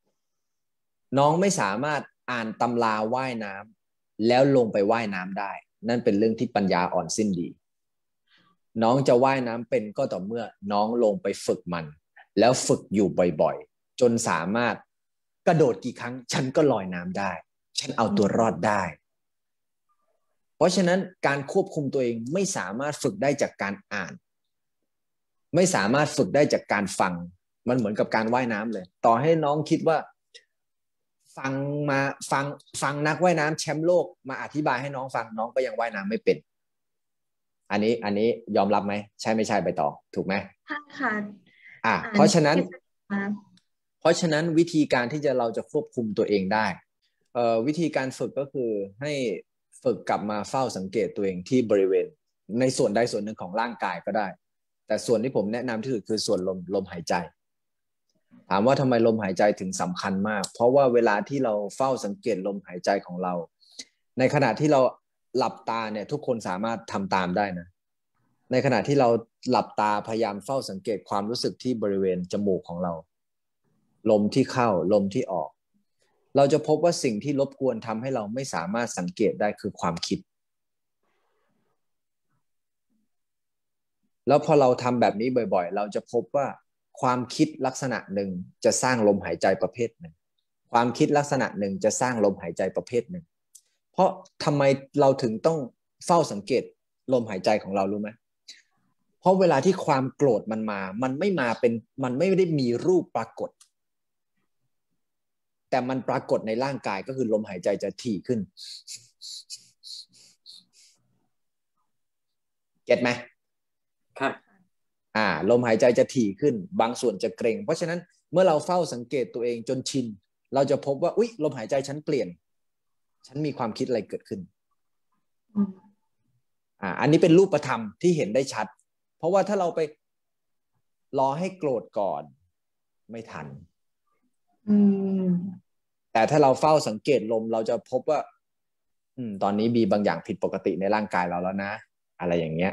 น้ำน้องไม่สามารถอ่านตำราว่ายน้ำแล้วลงไปว่ายน้ำได้นั่นเป็นเรื่องที่ปัญญาอ่อนสิ้นดีน้องจะว่ายน้ำเป็นก็ต่อเมื่อน้องลงไปฝึกมันแล้วฝึกอยู่บ่อยๆจนสามารถกระโดดกี่ครั้งฉันก็ลอยน้ำได้ฉันเอาตัวรอดได้เพราะฉะนั้นการควบคุมตัวเองไม่สามารถฝึกได้จากการอ่านไม่สามารถฝึกได้จากการฟังมันเหมือนกับการว่ายน้ำเลยต่อให้น้องคิดว่าฟังนักว่ายน้ำแชมป์โลกมาอธิบายให้น้องฟังน้องก็ยังว่ายน้ำไม่เป็นอันนี้ยอมรับไหมใช่ไม่ใช่ไปต่อถูกไหมใช่ค่ะเพราะฉะนั้นวิธีการที่เราจะควบคุมตัวเองได้วิธีการฝึกก็คือให้ฝึกกลับมาเฝ้าสังเกตตัวเองที่บริเวณในส่วนใดส่วนหนึ่งของร่างกายก็ได้แต่ส่วนที่ผมแนะนำที่สุดคือส่วนลมหายใจถามว่าทำไมลมหายใจถึงสำคัญมากเพราะว่าเวลาที่เราเฝ้าสังเกตลมหายใจของเราในขณะที่เราหลับตาเนี่ยทุกคนสามารถทำตามได้นะในขณะที่เราหลับตาพยายามเฝ้าสังเกตความรู้สึกที่บริเวณจมูกของเราลมที่เข้าลมที่ออกเราจะพบว่าสิ่งที่รบกวนทำให้เราไม่สามารถสังเกตได้คือความคิดแล้วพอเราทำแบบนี้บ่อยๆเราจะพบว่าความคิดลักษณะหนึ่งจะสร้างลมหายใจประเภทหนึ่งความคิดลักษณะหนึ่งจะสร้างลมหายใจประเภทหนึ่งเพราะทำไมเราถึงต้องเฝ้าสังเกตลมหายใจของเรารู้ไหมเพราะเวลาที่ความโกรธมันไม่ได้มีรูปปรากฏแต่มันปรากฏในร่างกายก็คือลมหายใจจะถี่ขึ้นเก็ทไหมครับลมหายใจจะถี่ขึ้นบางส่วนจะเกร็งเพราะฉะนั้นเมื่อเราเฝ้าสังเกตตัวเองจนชินเราจะพบว่าอุ๊ยลมหายใจฉันเปลี่ยนฉันมีความคิดอะไรเกิดขึ้นอันนี้เป็นรูปธรรมที่เห็นได้ชัดเพราะว่าถ้าเราไปรอให้โกรธก่อนไม่ทันแต่ถ้าเราเฝ้าสังเกตลมเราจะพบว่าตอนนี้มีบางอย่างผิดปกติในร่างกายเราแล้วนะอะไรอย่างเงี้ย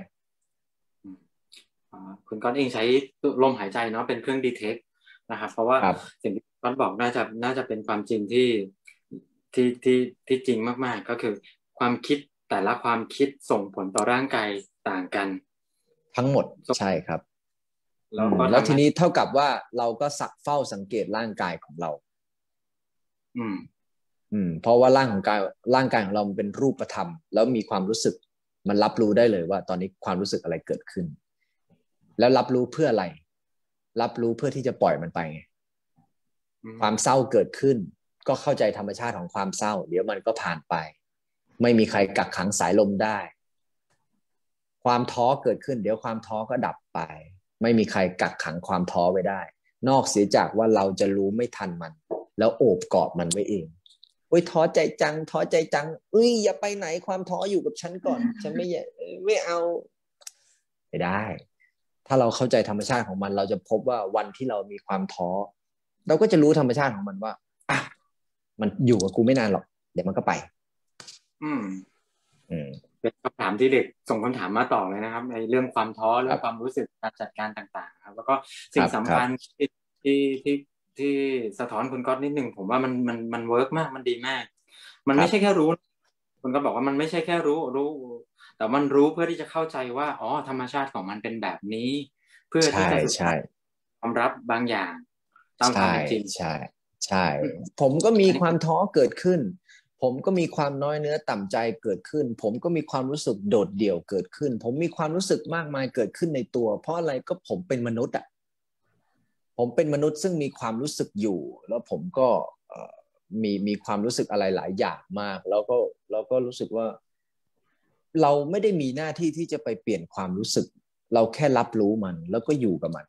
คุณก้อนเองใช้ลมหายใจเนาะเป็นเครื่องดีเทคนะครับเพราะว่าสิ่งที่ก้อนบอกน่าจะเป็นความจริงที่จริงมากๆก็คือความคิดแต่ละความคิดส่งผลต่อร่างกายต่างกันทั้งหมดใช่ครับแล้วทีนี้เท่ากับว่าเราก็เฝ้าสังเกตร่างกายของเราเพราะว่าร่างกายของเรามันเป็นรูปธรรมแล้วมีความรู้สึกมันรับรู้ได้เลยว่าตอนนี้ความรู้สึกอะไรเกิดขึ้นแล้วรับรู้เพื่ออะไรรับรู้เพื่อที่จะปล่อยมันไปไงความเศร้าเกิดขึ้นก็เข้าใจธรรมชาติของความเศร้าเดี๋ยวมันก็ผ่านไปไม่มีใครกักขังสายลมได้ความท้อเกิดขึ้นเดี๋ยวความท้อก็ดับไปไม่มีใครกักขังความท้อไว้ได้นอกเสียจากว่าเราจะรู้ไม่ทันมันแล้วโอบกอดมันไว้เองท้อใจจังอย่าไปไหนความท้ออยู่กับฉันก่อนฉันไม่เอาไม่ได้ถ้าเราเข้าใจธรรมชาติของมันเราจะพบว่าวันที่เรามีความท้อเราก็จะรู้ธรรมชาติของมันว่ามันอยู่กับกูไม่นานหรอกเดี๋ยวมันก็ไปเป็นคำถามที่เด็กส่งคำถามมาต่อเลยนะครับในเรื่องความท้อเรื่องความรู้สึกการจัดการต่างๆครับแล้วก็สิ่งสำคัญที่สะท้อนคุณก๊อตนิดนึงผมว่ามันเวิร์กมากมันดีมากมันไม่ใช่แค่รู้คุณก็บอกว่ามันไม่ใช่แค่รู้แต่มันรู้เพื่อที่จะเข้าใจว่าธรรมชาติของมันเป็นแบบนี้เพื่อที่จะยอมรับบางอย่างตามความเป็นจริงใช่ผมก็มีความท้อเกิดขึ้นผมก็มีความน้อยเนื้อต่ำใจเกิดขึ้นผมก็มีความรู้สึกโดดเดี่ยวเกิดขึ้นผมมีความรู้สึกมากมายเกิดขึ้นในตัวเพราะอะไรก็ผมเป็นมนุษย์ผมเป็นมนุษย์ซึ่งมีความรู้สึกอยู่แล้วผมก็มีความรู้สึกอะไรหลายอย่างมากแล้วก็รู้สึกว่าเราไม่ได้มีหน้าที่ที่จะไปเปลี่ยนความรู้สึกเราแค่รับรู้มันแล้วก็อยู่กับมัน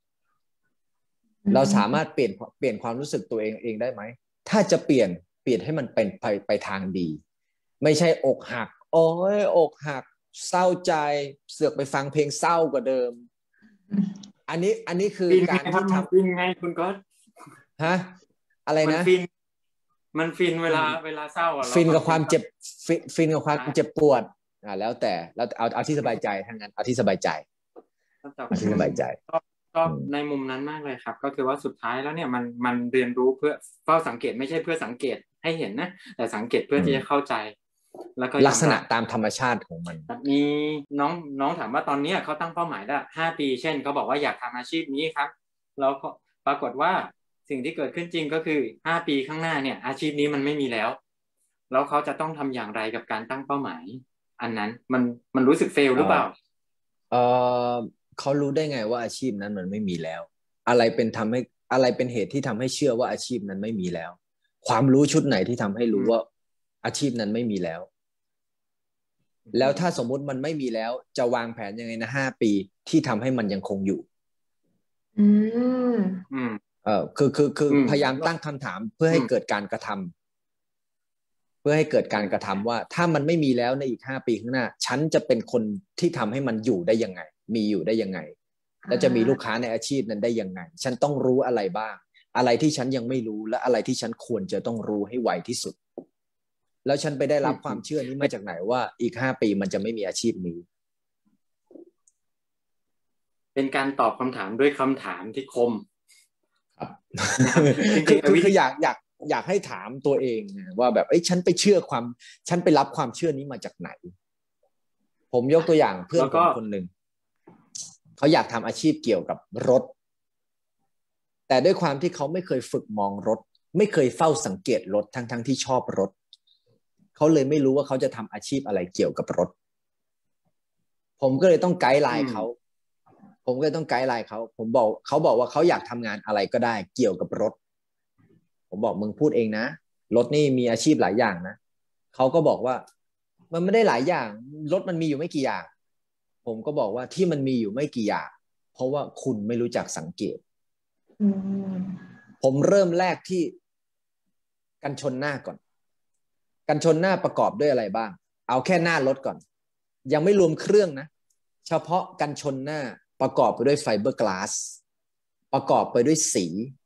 เราสามารถเปลี่ยนความรู้สึกตัวเองได้ไหมถ้าจะเปลี่ยนให้มันเป็นไปทางดีไม่ใช่อกหักอกหักเศร้าใจเสือกไปฟังเพลงเศร้ากว่าเดิมอันนี้คือการที่ทำฟินไงคุณก๊อตอะไรนะมันฟินเวลาเศร้าฟินกับความเจ็บฟินกับความเจ็บปวดแล้วแต่เราเอาที่สบายใจทั้งนั้นเอาที่สบายใจที่สบายใจก็ในมุมนั้นมากเลยครับก็คือว่าสุดท้ายแล้วเนี่ยมันเรียนรู้เพื่อเฝ้าสังเกตไม่ใช่เพื่อสังเกตให้เห็นนะแต่สังเกตเพื่อที่จะเข้าใจแล้วก็ลักษณะตามธรรมชาติของมันมีน้องถามว่าตอนนี้เขาตั้งเป้าหมายได้5 ปีเช่นเขาบอกว่าอยากทำอาชีพนี้ครับแล้วปรากฏว่าสิ่งที่เกิดขึ้นจริงก็คือ5 ปีข้างหน้าเนี่ยอาชีพนี้มันไม่มีแล้วเขาจะต้องทำอย่างไรกับการตั้งเป้าหมายอันนั้นมันรู้สึกเฟลหรือเปล่าเขารู้ได้ไงว่าอาชีพนั้นมันไม่มีแล้วอะไรเป็นเหตุที่ทำให้เชื่อว่าอาชีพนั้นไม่มีแล้วความรู้ชุดไหนที่ทำให้รู้ว่าอาชีพนั้นไม่มีแล้วแล้วถ้าสมมุติมันไม่มีแล้วจะวางแผนยังไงนะ5 ปีที่ทำให้มันยังคงอยู่คือพยายามตั้งคำถามเพื่อให้เกิดการกระทำเพื่อให้เกิดการกระทำว่าถ้ามันไม่มีแล้วในอีก5 ปีข้างหน้าฉันจะเป็นคนที่ทำให้มันอยู่ได้ยังไงมีอยู่ได้ยังไงแล้วจะมีลูกค้าในอาชีพนั้นได้ยังไงฉันต้องรู้อะไรบ้างอะไรที่ฉันยังไม่รู้และอะไรที่ฉันควรจะต้องรู้ให้ไวที่สุดแล้วฉันไปได้รับความเชื่อนี้มาจากไหนว่าอีก5 ปีมันจะไม่มีอาชีพนี้เป็นการตอบคำถามด้วยคำถามที่คมครับคืออยากให้ถามตัวเองว่าแบบฉันไปรับความเชื่อนี้มาจากไหนผมยกตัวอย่างเพื่อนผมคนหนึ่งเขาอยากทำอาชีพเกี่ยวกับรถแต่ด้วยความที่เขาไม่เคยฝึกมองรถไม่เคยเฝ้าสังเกตรถทั้งที่ชอบรถเขาเลยไม่รู้ว่าเขาจะทำอาชีพอะไรเกี่ยวกับรถผมก็เลยต้องไกด์ไลน์เขาเขาบอกว่าเขาอยากทำงานอะไรก็ได้เกี่ยวกับรถผมบอกมึงพูดเองนะรถนี่มีอาชีพหลายอย่างนะเขาก็บอกว่ามันไม่ได้หลายอย่างรถมันมีอยู่ไม่กี่อย่างผมก็บอกว่าที่มันมีอยู่ไม่กี่อย่างเพราะว่าคุณไม่รู้จักสังเกตผมเริ่มแรกที่กันชนหน้าก่อนกันชนหน้าประกอบด้วยอะไรบ้างเอาแค่หน้ารถก่อนยังไม่รวมเครื่องนะเฉพาะกันชนหน้าประกอบไปด้วยไฟเบอร์กลาสประกอบไปด้วยสี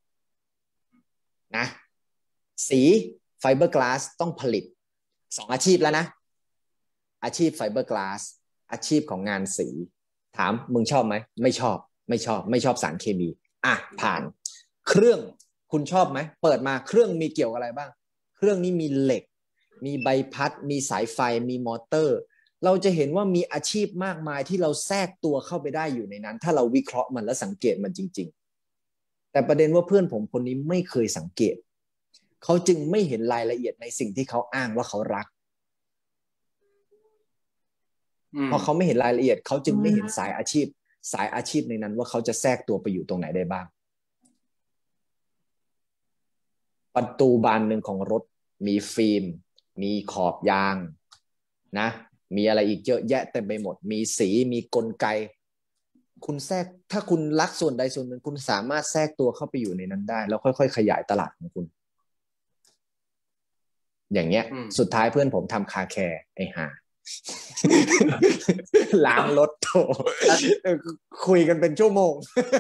นะสีไฟเบอร์กลาสต้องผลิต2 อาชีพแล้วนะอาชีพไฟเบอร์กลาสอาชีพของงานสีถามมึงชอบไหมไม่ชอบสารเคมีผ่านเครื่องคุณชอบไหมเปิดมาเครื่องมีเกี่ยวอะไรบ้างเครื่องนี้มีเหล็กมีใบพัดมีสายไฟมีมอเตอร์เราจะเห็นว่ามีอาชีพมากมายที่เราแทรกตัวเข้าไปได้อยู่ในนั้นถ้าเราวิเคราะห์มันและสังเกตมันจริงๆแต่ประเด็นว่าเพื่อนผมคนนี้ไม่เคยสังเกตเขาจึงไม่เห็นรายละเอียดในสิ่งที่เขาอ้างว่าเขารักพอเขาไม่เห็นรายละเอียดเขาจึงไม่เห็นสายอาชีพในนั้นว่าเขาจะแทรกตัวไปอยู่ตรงไหนได้บ้างประตูบานหนึ่งของรถมีฟิล์มมีขอบยางนะมีอะไรอีกเยอะแยะเต็มไปหมดมีสีมีกลไกคุณแทรกถ้าคุณรักส่วนใดส่วนหนึ่งคุณสามารถแทรกตัวเข้าไปอยู่ในนั้นได้แล้วค่อยๆขยายตลาดของคุณอย่างเงี้ยสุดท้ายเพื่อนผมทำคาแคร์ไอ้ห่าล้างรถโถคุยกันเป็นชั่วโมง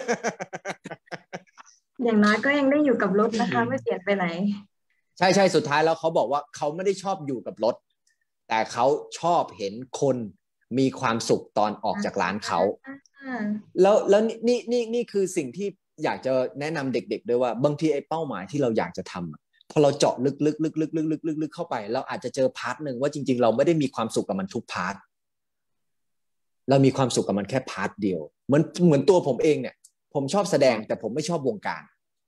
อย่างน้อยก็ยังได้อยู่กับรถนะคะไม่เปลี่ยนไปไหนใช่สุดท้ายแล้วเขาบอกว่าเขาไม่ได้ชอบอยู่กับรถแต่เขาชอบเห็นคนมีความสุขตอนออกจากร้านเขาแล้วนี่คือสิ่งที่อยากจะแนะนำเด็กๆด้วยว่าบางทีไอ้เป้าหมายที่เราอยากจะทำพอเราเจาะลึกเข้าไปเราอาจจะเจอพาร์ทหนึ่งว่าจริงๆเราไม่ได้มีความสุขกับมันทุกพาร์ทเรามีความสุขกับมันแค่พาร์ทเดียวเหมือนตัวผมเองเนี่ยผมชอบแสดงแต่ผมไม่ชอบวงการ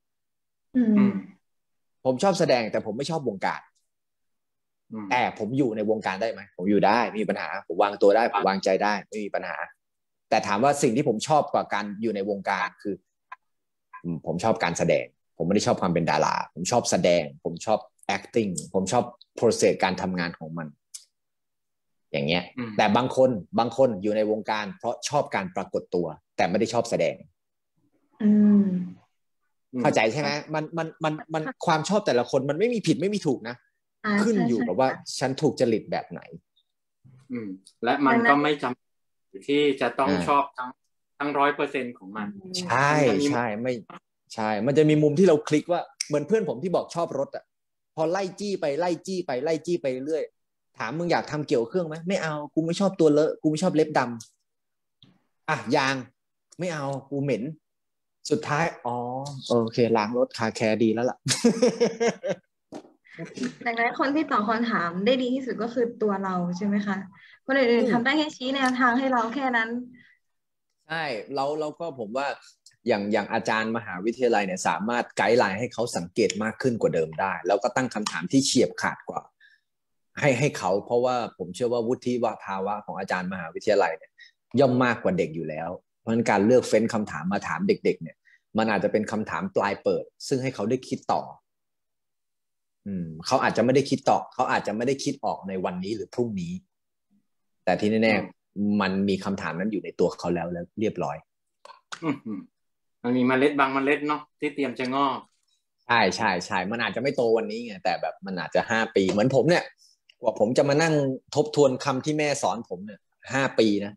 ผมชอบแสดงแต่ผมไม่ชอบวงการแต่ผมอยู่ในวงการได้ไหมผมอยู่ได้ไม่มีปัญหาผมวางตัวได้ผมวางใจได้ไม่มีปัญหาแต่ถามว่าสิ่งที่ผมชอบกว่าการอยู่ในวงการคือผมชอบการแสดงผมไม่ได้ชอบความเป็นดาราผมชอบแสดงผมชอบ acting ผมชอบ process การทำงานของมันอย่างเงี้ยแต่บางคนอยู่ในวงการเพราะชอบการปรากฏตัวแต่ไม่ได้ชอบแสดงเข้าใจใช่ไหมมันความชอบแต่ละคนมันไม่มีผิดไม่มีถูกนะขึ้นอยู่กับว่าฉันถูกจริตแบบไหนและมันก็ไม่จำที่จะต้องชอบทั้ง100%ของมันใช่ไม่ใช่มันจะมีมุมที่เราคลิกว่าเหมือนเพื่อนผมที่บอกชอบรถอ่ะพอไล่จี้ไปเรื่อยถามมึงอยากทำเกี่ยวเครื่องไหมไม่เอากูไม่ชอบตัวเลอะกูไม่ชอบเล็บดำยางไม่เอากูเหม็นสุดท้ายโอเคล้างรถคาแคร์ดีแล้วล่ะดังนั้นคนที่ตอบคำถามได้ดีที่สุดก็คือตัวเราใช่ไหมคะคนอื่นๆทำได้แค่ชี้แนวทางให้เราแค่นั้นใช่เราก็ผมว่าอย่างอาจารย์มหาวิทยาลัยเนี่ยสามารถไกด์ไลน์ให้เขาสังเกตมากขึ้นกว่าเดิมได้แล้วก็ตั้งคำถามที่เฉียบขาดกว่าให้เขาเพราะว่าผมเชื่อว่าวุฒิภาวะของอาจารย์มหาวิทยาลัยเนี่ยย่อมมากกว่าเด็กอยู่แล้วเพราะฉะนั้นการเลือกเฟ้นคำถามมาถามเด็กๆเนี่ยมันอาจจะเป็นคำถามปลายเปิดซึ่งให้เขาได้คิดต่อเขาอาจจะไม่ได้คิดต่อเขาอาจจะไม่ได้คิดออกในวันนี้หรือพรุ่งนี้แต่ที่แน่ๆมันมีคำถามนั้นอยู่ในตัวเขาแล้วเรียบร้อยมันมีเมล็ดบางเมล็ดเนาะที่เตรียมจะงอกใช่ใช่ใช่มันอาจจะไม่โตวันนี้ไงแต่แบบมันอาจจะ5 ปีเหมือนผมเนี่ยกว่าผมจะมานั่งทบทวนคำที่แม่สอนผมเนี่ย5 ปีนะ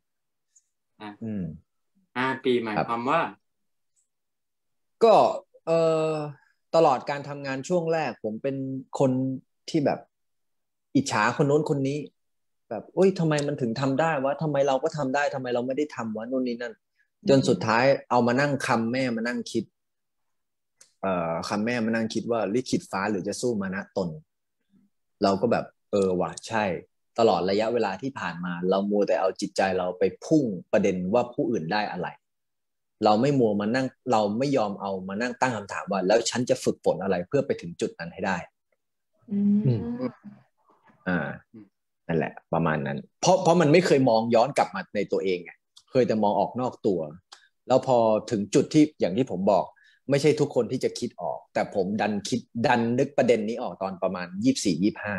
5 ปีหมายความว่าก็ตลอดการทำงานช่วงแรกผมเป็นคนที่แบบอิจฉาคนโน้นคนนี้แบบโอ๊ยทำไมมันถึงทำได้วะทำไมเราก็ทำได้ทำไมเราไม่ได้ทำวะนู่นนี่นั่นจนสุดท้ายเอามานั่งคำแม่มานั่งคิดคำแม่มานั่งคิดว่าลิขิตฟ้าหรือจะสู้มานะตนเราก็แบบว่ะใช่ตลอดระยะเวลาที่ผ่านมาเรามัวแต่เอาจิตใจเราไปพุ่งประเด็นว่าผู้อื่นได้อะไรเราไม่มัวมานั่งเราไม่ยอมเอามานั่งตั้งคำถามว่าแล้วฉันจะฝึกฝนอะไรเพื่อไปถึงจุดนั้นให้ได้นั่นแหละประมาณนั้นเพราะมันไม่เคยมองย้อนกลับมาในตัวเองไงเคยแต่มองออกนอกตัวแล้วพอถึงจุดที่อย่างที่ผมบอกไม่ใช่ทุกคนที่จะคิดออกแต่ผมดันนึกประเด็นนี้ออกตอนประมาณ24-25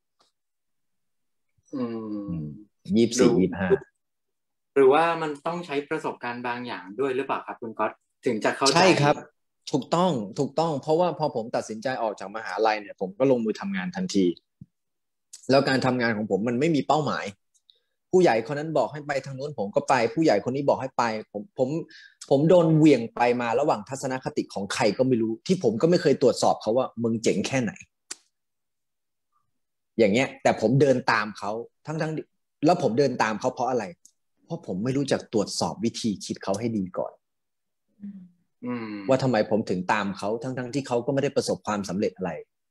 หรือว่ามันต้องใช้ประสบการณ์บางอย่างด้วยหรือเปล่าครับคุณก๊อตถึงจะเข้าใจใช่ครับถูกต้องเพราะว่าพอผมตัดสินใจออกจากมหาลัยเนี่ยผมก็ลงมือทำงานทันทีแล้วการทำงานของผมมันไม่มีเป้าหมายผู้ใหญ่คนนั้นบอกให้ไปทางนู้นผมก็ไปผู้ใหญ่คนนี้บอกให้ไปผมโดนเหวี่ยงไปมาระหว่างทัศนคติของใครก็ไม่รู้ที่ผมก็ไม่เคยตรวจสอบเขาว่ามึงเจ๋งแค่ไหนอย่างเงี้ยแต่ผมเดินตามเขาทั้งแล้วผมเดินตามเขาเพราะอะไรเพราะผมไม่รู้จักตรวจสอบวิธีคิดเขาให้ดีก่อนว่าทำไมผมถึงตามเขาทั้งที่เขาก็ไม่ได้ประสบความสำเร็จอะไร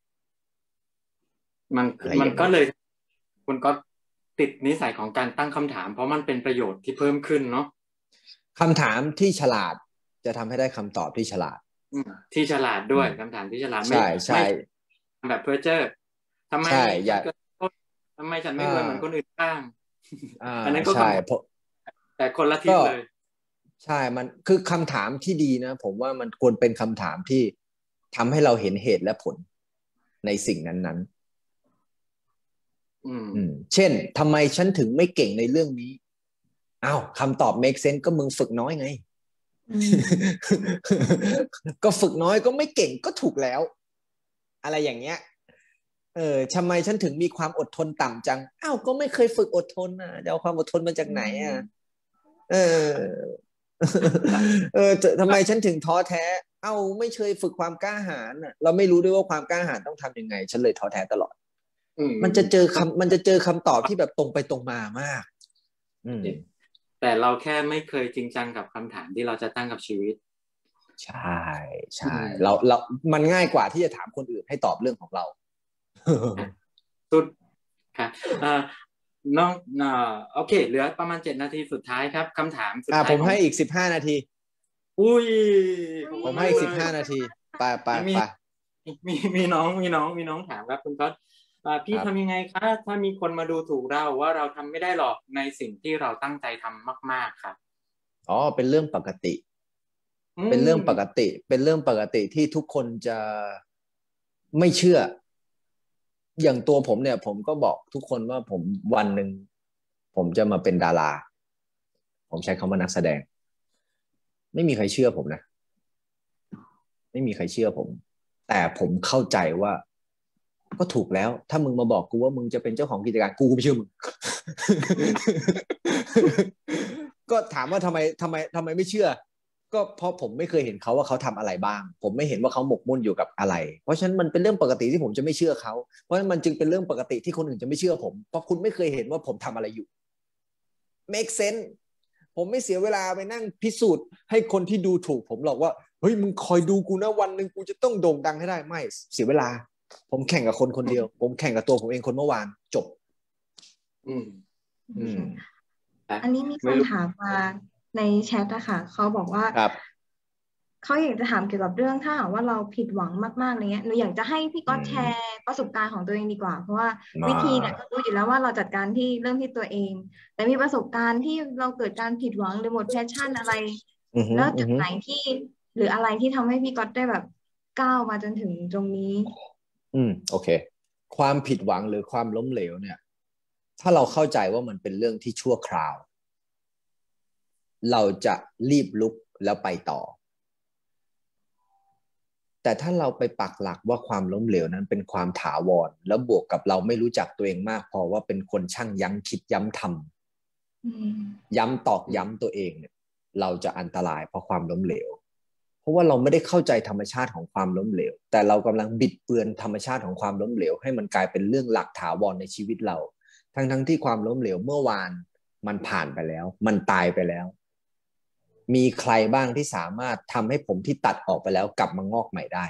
มันก็เลยคุณก็ติดนิสัยของการตั้งคำถามเพราะมันเป็นประโยชน์ที่เพิ่มขึ้นเนาะคำถามที่ฉลาดจะทำให้ได้คำตอบที่ฉลาดที่ฉลาดด้วยคำถามที่ฉลาดใช่แบบเพ้อเจ้อทำไมฉันไม่รวยเหมือนคนอื่นบ้างอันนั้นก็ใช่แต่คนละทิศเลยใช่มันคือคำถามที่ดีนะผมว่ามันควรเป็นคำถามที่ทำให้เราเห็นเหตุและผลในสิ่งนั้นเช่นทำไมฉันถึงไม่เก่งในเรื่องนี้อ้าวคำตอบ make sense ก็มึงฝึกน้อยไงก็ฝึกน้อยก็ไม่เก่งก็ถูกแล้วอะไรอย่างเงี้ยทำไมฉันถึงมีความอดทนต่ำจังอ้าวก็ไม่เคยฝึกอดทนอ่ะจะเอาความอดทนมาจากไหนอ่ะทำไมฉันถึงท้อแท้เอ้าไม่เคยฝึกความกล้าหาญเราไม่รู้ด้วยว่าความกล้าหาญต้องทำยังไงฉันเลยท้อแท้ตลอดมันจะเจอคำตอบที่แบบตรงไปตรงมามากแต่เราแค่ไม่เคยจริงจังกับคำถามที่เราจะตั้งกับชีวิตใช่เรามันง่ายกว่าที่จะถามคนอื่นให้ตอบเรื่องของเราสุดค่ะน้องโอเคเหลือประมาณ7 นาทีสุดท้ายครับคำถามสุดท้ายผมให้อีก15 นาทีอุ้ยผมให้อีก15 นาทีไปมีน้องถามครับคุณก๊อตพี่ทำยังไงคะถ้ามีคนมาดูถูกเราว่าเราทำไม่ได้หรอกในสิ่งที่เราตั้งใจทำมากๆครับเป็นเรื่องปกติเป็นเรื่องปกติที่ทุกคนจะไม่เชื่ออย่างตัวผมเนี่ยผมก็บอกทุกคนว่าผมวันหนึ่งผมจะมาเป็นดาราผมใช้คำว่านักแสดงไม่มีใครเชื่อผมนะไม่มีใครเชื่อผมแต่ผมเข้าใจว่าก็ถูกแล้วถ้ามึงมาบอกกูว่ามึงจะเป็นเจ้าของกิจการกูไม่เชื่อมึง ก็ถามว่าทำไมไม่เชื่อก็เพราะผมไม่เคยเห็นเขาว่าเขาทำอะไรบ้างผมไม่เห็นว่าเขาหมกมุ่นอยู่กับอะไรเพราะฉะนั้นมันเป็นเรื่องปกติที่ผมจะไม่เชื่อเขาเพราะฉะนั้นมันจึงเป็นเรื่องปกติที่คนอื่นจะไม่เชื่อผมเพราะคุณไม่เคยเห็นว่าผมทำอะไรอยู่ make sense ผมไม่เสียเวลาไปนั่งพิสูจน์ให้คนที่ดูถูกผมหรอกว่าเฮ้ยมึงคอยดูกูนะวันหนึ่งกูจะต้องโด่งดังให้ได้ไม่เสียเวลาผมแข่งกับคนคนเดียว ผมแข่งกับตัวผมเองคนเมื่อวานจบอันนี้มีคำถามมาในแชทอะค่ะเขาบอกว่าเขาอยากจะถามเกี่ยวกับเรื่องถ้าหากว่าเราผิดหวังมากๆอะไรเงี้ยหนูอยากจะให้พี่ก๊อตแชร์ประสบการณ์ของตัวเองดีกว่าเพราะว่าวิธีเนี่ยก็รู้อยู่แล้วว่าเราจัดการที่เรื่องที่ตัวเองแต่มีประสบการณ์ที่เราเกิดการผิดหวังหรือหมดแพชชั่นอะไรแล้วจุดไหนที่หรืออะไรที่ทำให้พี่ก๊อตได้แบบก้าวมาจนถึงตรงนี้โอเคความผิดหวังหรือความล้มเหลวเนี่ยถ้าเราเข้าใจว่ามันเป็นเรื่องที่ชั่วคราวเราจะรีบลุกแล้วไปต่อแต่ถ้าเราไปปักหลักว่าความล้มเหลวนั้นเป็นความถาวรแล้วบวกกับเราไม่รู้จักตัวเองมากพอว่าเป็นคนช่างยั้งคิดย้ำทำย้ำตอกย้ำตัวเองเนี่ยเราจะอันตรายเพราะความล้มเหลวเพราะว่าเราไม่ได้เข้าใจธรรมชาติของความล้มเหลวแต่เรากำลังบิดเบือนธรรมชาติของความล้มเหลวให้มันกลายเป็นเรื่องหลักถาวรในชีวิตเราทั้งที่ความล้มเหลวเมื่อวานมันผ่านไปแล้วมันตายไปแล้วมีใครบ้างที่สามารถทำให้ผมที่ตัดออกไปแล้วกลับมางอกใหม่ได้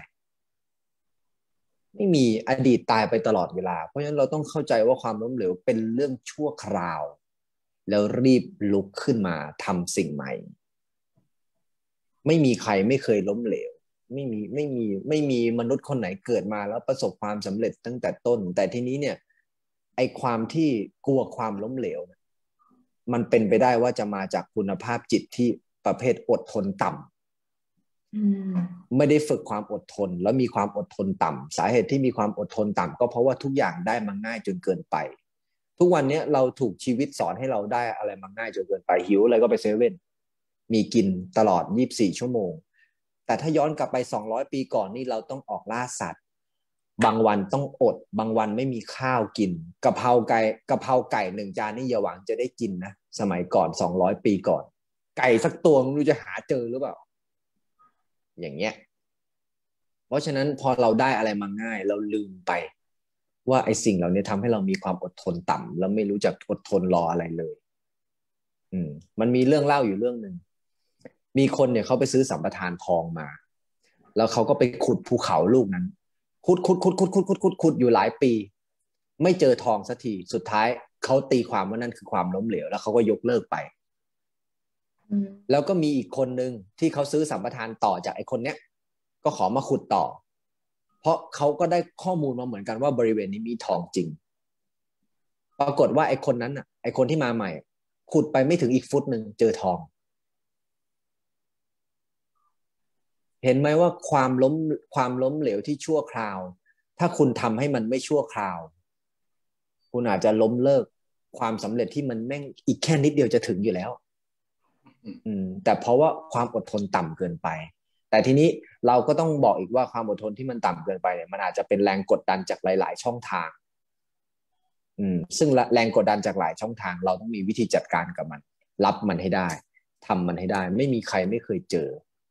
ไม่มีอดีตตายไปตลอดเวลาเพราะฉะนั้นเราต้องเข้าใจว่าความล้มเหลวเป็นเรื่องชั่วคราวแล้วรีบลุกขึ้นมาทำสิ่งใหม่ไม่มีใครไม่เคยล้มเหลวไม่มีมนุษย์คนไหนเกิดมาแล้วประสบความสำเร็จตั้งแต่ต้นแต่ทีนี้เนี่ยไอความที่กลัวความล้มเหลวมันเป็นไปได้ว่าจะมาจากคุณภาพจิตที่ประเภทอดทนต่ำไม่ได้ฝึกความอดทนแล้วมีความอดทนต่ำสาเหตุที่มีความอดทนต่ำก็เพราะว่าทุกอย่างได้มาง่ายจนเกินไปทุกวันนี้เราถูกชีวิตสอนให้เราได้อะไรมาง่ายจนเกินไปหิวอะไรก็ไปเซเว่นมีกินตลอด24ชั่วโมงแต่ถ้าย้อนกลับไป200ปีก่อนนี่เราต้องออกล่าสัตว์บางวันต้องอดบางวันไม่มีข้าวกินกะเพราไก่1 จานนี่อย่าหวังจะได้กินนะสมัยก่อน200 ปีก่อนไก่สักตัวไม่รู้จะหาเจอหรือเปล่าอย่างเงี้ยเพราะฉะนั้นพอเราได้อะไรมาง่ายเราลืมไปว่าไอ้สิ่งเหล่านี้ทำให้เรามีความอดทนต่ำแล้วไม่รู้จักอดทนรออะไรเลยมันมีเรื่องเล่าอยู่เรื่องนึงมีคนเนี่ยเขาไปซื้อสัมปทานทองมาแล้วเขาก็ไปขุดภูเขาลูกนั้นขุดอยู่หลายปีไม่เจอทองสักทีสุดท้ายเขาตีความว่านั่นคือความล้มเหลวแล้วเขาก็ยกเลิกไปแล้วก็มีอีกคนนึงที่เขาซื้อสัมปทานต่อจากไอ้คนเนี้ยก็ขอมาขุดต่อเพราะเขาก็ได้ข้อมูลมาเหมือนกันว่าบริเวณนี้มีทองจริงปรากฏว่าไอ้คนนั้นน่ะไอ้คนที่มาใหม่ขุดไปไม่ถึงอีกฟุตนึงเจอทองเห็นไหมว่าความล้มเหลวที่ชั่วคราวถ้าคุณทำให้มันไม่ชั่วคราวคุณอาจจะล้มเลิกความสำเร็จที่มันแม่งอีกแค่นิดเดียวจะถึงอยู่แล้วแต่เพราะว่าความอดทนต่ำเกินไปแต่ทีนี้เราก็ต้องบอกอีกว่าความอดทนที่มันต่ำเกินไปเนี่ยมันอาจจะเป็นแรงกดดันจากหลายๆช่องทางซึ่งแรงกดดันจากหลายช่องทางเราต้องมีวิธีจัดการกับมันรับมันให้ได้ทำมันให้ได้ไม่มีใครไม่เคยเจอ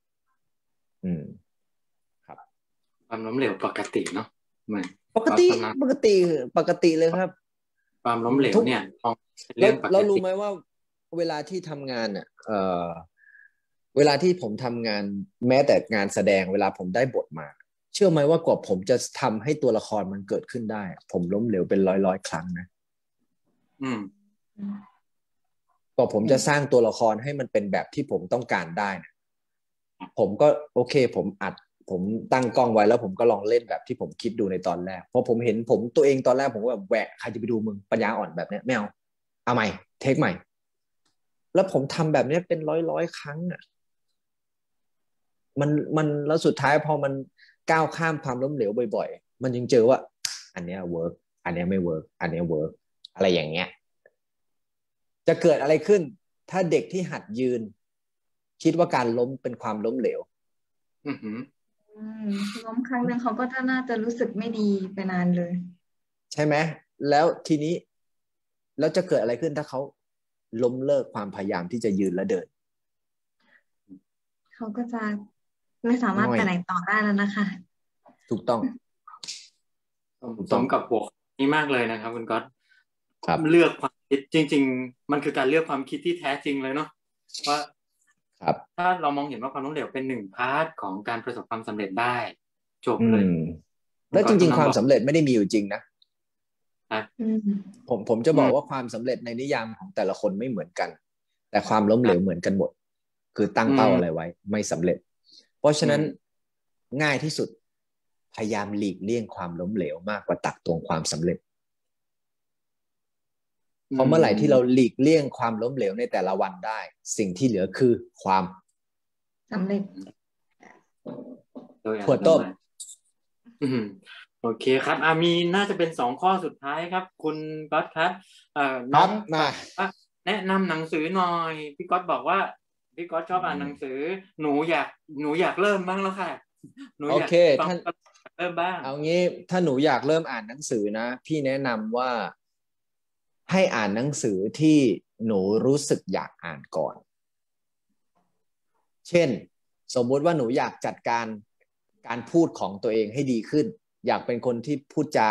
ครับความล้มเหลวปกติเนาะมันปกติเลยครับความล้มเหลวเนี่ยเรารู้ไหมว่าเวลาที่ทำงานเนี่ยเวลาที่ผมทำงานแม้แต่งานแสดงเวลาผมได้บทมาเชื่อไหมว่ากว่าผมจะทำให้ตัวละครมันเกิดขึ้นได้ผมล้มเหลวเป็นร้อยครั้งนะกว่าผมจะสร้างตัวละครให้มันเป็นแบบที่ผมต้องการได้นะผมก็โอเคผมตั้งกล้องไว้แล้วผมก็ลองเล่นแบบที่ผมคิดดูในตอนแรกพอผมเห็นผมตัวเองตอนแรกผมก็แบบแหวะใครจะไปดูมึงปัญญาอ่อนแบบนี้ไม่เอาใหม่เทคใหม่แล้วผมทำแบบนี้เป็นร้อยครั้งอ่ะมันแล้วสุดท้ายพอมันก้าวข้ามความล้มเหลวบ่อยๆมันยังเจอว่าอันเนี้ยเวิร์กอันเนี้ยไม่เวิร์กอันเนี้ยเวิร์กอะไรอย่างเงี้ยจะเกิดอะไรขึ้นถ้าเด็กที่หัดยืนคิดว่าการล้มเป็นความล้มเหลวล้มครั้งหนึ่งเขาก็น่าจะรู้สึกไม่ดีไปนานเลยใช่ไหมแล้วทีนี้แล้วจะเกิดอะไรขึ้นถ้าเขาล้มเลิกความพยายามที่จะยืนและเดินเขาก็จะไม่สามารถไปไหนต่อได้แล้วนะคะถูกต้องสมกับหัวนี้มากเลยนะครับคุณก๊อตเลือกความคิดจริงๆมันคือการเลือกความคิดที่แท้จริงเลยเนาะว่าถ้าเรามองเห็นว่าความล้มเหลวเป็น1 พาร์ทของการประสบความสำเร็จได้จบเลยแล้วจริงๆความสำเร็จไม่ได้มีอยู่จริงนะผมจะบอกว่าความสำเร็จในนิยามของแต่ละคนไม่เหมือนกันแต่ความล้มเหลวเหมือนกันหมดคือตั้งเป้าอะไรไว้ไม่สำเร็จเพราะฉะนั้นง่ายที่สุดพยายามหลีกเลี่ยงความล้มเหลวมากกว่าตักตวงความสำเร็จเพราะเมื่อไหร่ที่เราหลีกเลี่ยงความล้มเหลวในแต่ละวันได้สิ่งที่เหลือคือความสำเร็จถั่วต้มโอเคครับมีน่าจะเป็น2ข้อสุดท้ายครับคุณก๊อตครับน้องมาแนะนำหนังสือหน่อยพี่ก๊อตบอกว่าพี่ก๊อตชอบอ่านหนังสือหนูอยากเริ่มบ้างแล้วค่ะโอเคท่านเริ่มบ้างเอางี้ถ้าหนูอยากเริ่มอ่านหนังสือนะพี่แนะนำว่าให้อ่านหนังสือที่หนูรู้สึกอยากอ่านก่อนเช่นสมมุติว่าหนูอยากจัดการพูดของตัวเองให้ดีขึ้นอยากเป็นคนที่พูดจา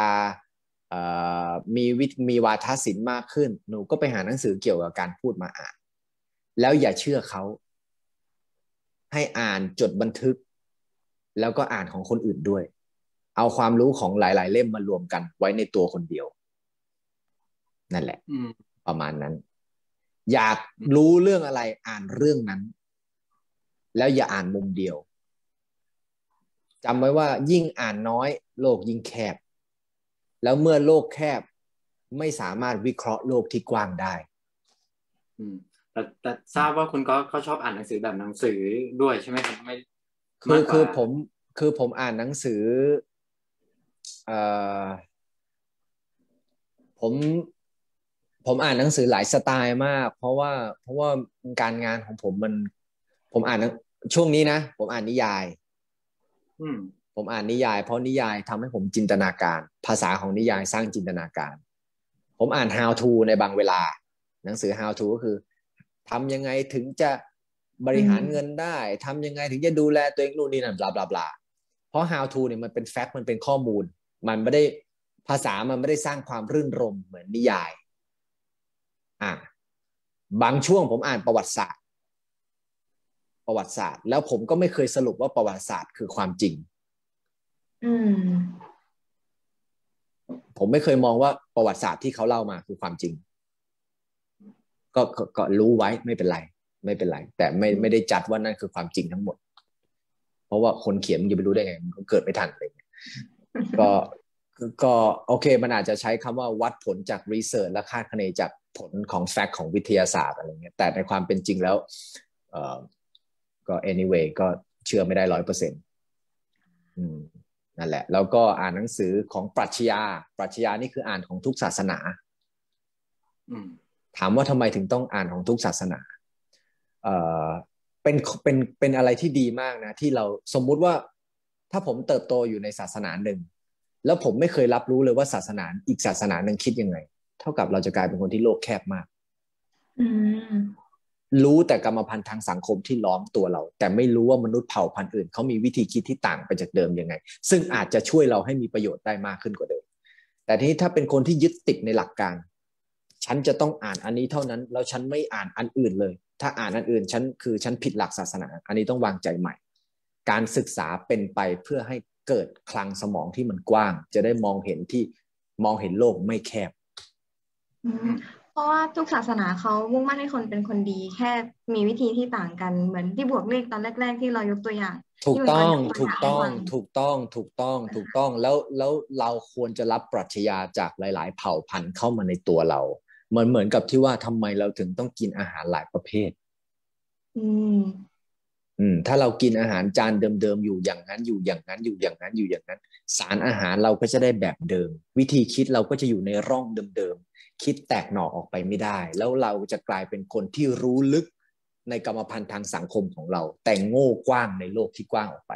มีวาทศิลป์มากขึ้นหนูก็ไปหาหนังสือเกี่ยวกับการพูดมาอ่านแล้วอย่าเชื่อเขาให้อ่านจดบันทึกแล้วก็อ่านของคนอื่นด้วยเอาความรู้ของหลายๆเล่มมารวมกันไว้ในตัวคนเดียวนั่นแหละประมาณนั้นอยากรู้เรื่องอะไรอ่านเรื่องนั้นแล้วอย่าอ่านมุมเดียวจำไว้ว่ายิ่งอ่านน้อยโลกยิ่งแคบแล้วเมื่อโลกแคบไม่สามารถวิเคราะห์โลกที่กว้างได้แต่ทราบว่าคุณก็ชอบอ่านหนังสือแบบหนังสือด้วยใช่ไหมครับไม่คือผมอ่านหนังสือผมอ่านหนังสือหลายสไตล์มากเพราะว่าการงานของผมอ่านช่วงนี้นะผมอ่านนิยายผมอ่านนิยายเพราะนิยายทำให้ผมจินตนาการภาษาของนิยายสร้างจินตนาการผมอ่าน how to ในบางเวลาหนังสือ how to ก็คือทำยังไงถึงจะบริหารเงินได้ทำยังไงถึงจะดูแลตัวเองนู่นนี่นั่นบลาบลาบลาเพราะ how to เนี่ยมันเป็นแฟกต์มันเป็นข้อมูลมันไม่ได้ภาษามันไม่ได้สร้างความรื่นรมเหมือนนิยายบางช่วงผมอ่านประวัติศาสตร์แล้วผมก็ไม่เคยสรุปว่าประวัติศาสตร์คือความจริงผมไม่เคยมองว่าประวัติศาสตร์ที่เขาเล่ามาคือความจริงก็รู้ไว้ไม่เป็นไรแต่ไม่ได้จัดว่านั่นคือความจริงทั้งหมดเพราะว่าคนเขียนมันจะไปรู้ได้ไงมันเกิดไม่ทันเลยก็โอเคมันอาจจะใช้คำว่าวัดผลจากรีเสิร์ชและคาดคะเนจากผลของแฟกต์ของวิทยาศาสตร์อะไรเงี้ยแต่ในความเป็นจริงแล้วก็ anyway ก็เชื่อไม่ได้ 100%นั่นแหละแล้วก็อ่านหนังสือของปรัชญานี่คืออ่านของทุกศาสนาถามว่าทำไมถึงต้องอ่านของทุกศาสนาเป็นอะไรที่ดีมากนะที่เราสมมุติว่าถ้าผมเติบโตอยู่ในศาสนาหนึ่งแล้วผมไม่เคยรับรู้เลยว่าศาสนาอีกศาสนาหนึ่งคิดยังไงเท่ากับเราจะกลายเป็นคนที่โลกแคบมากรู้แต่กรรมพันธุ์ทางสังคมที่ล้อมตัวเราแต่ไม่รู้ว่ามนุษย์เผ่าพันธุ์อื่นเขามีวิธีคิดที่ต่างไปจากเดิมยังไงซึ่งอาจจะช่วยเราให้มีประโยชน์ได้มากขึ้นกว่าเดิมแต่ทีนี้ถ้าเป็นคนที่ยึดติดในหลักการฉันจะต้องอ่านอันนี้เท่านั้นแล้วฉันไม่อ่านอันอื่นเลยถ้าอ่านอันอื่นฉันผิดหลักศาสนาอันนี้ต้องวางใจใหม่การศึกษาเป็นไปเพื่อให้เกิดคลังสมองที่มันกว้างจะได้มองเห็นโลกไม่แคบเพราะว่าทุกศาสนาเขามุ่งมั่นให้คนเป็นคนดีแค่มีวิธีที่ต่างกันเหมือนที่บวกเลขตอนแรกๆที่เรายกตัวอย่างถูกต้องแล้วเราควรจะรับปรัชญาจากหลายๆเผ่าพันธุ์เข้ามาในตัวเราเหมือนกับที่ว่าทำไมเราถึงต้องกินอาหารหลายประเภทถ้าเรากินอาหารจานเดิมๆอยู่อย่างนั้นสารอาหารเราก็จะได้แบบเดิมวิธีคิดเราก็จะอยู่ในร่องเดิมๆคิดแตกหน่อออกไปไม่ได้แล้วเราจะกลายเป็นคนที่รู้ลึกในกรรมพันธุ์ทางสังคมของเราแต่โง่กว้างในโลกที่กว้างออกไป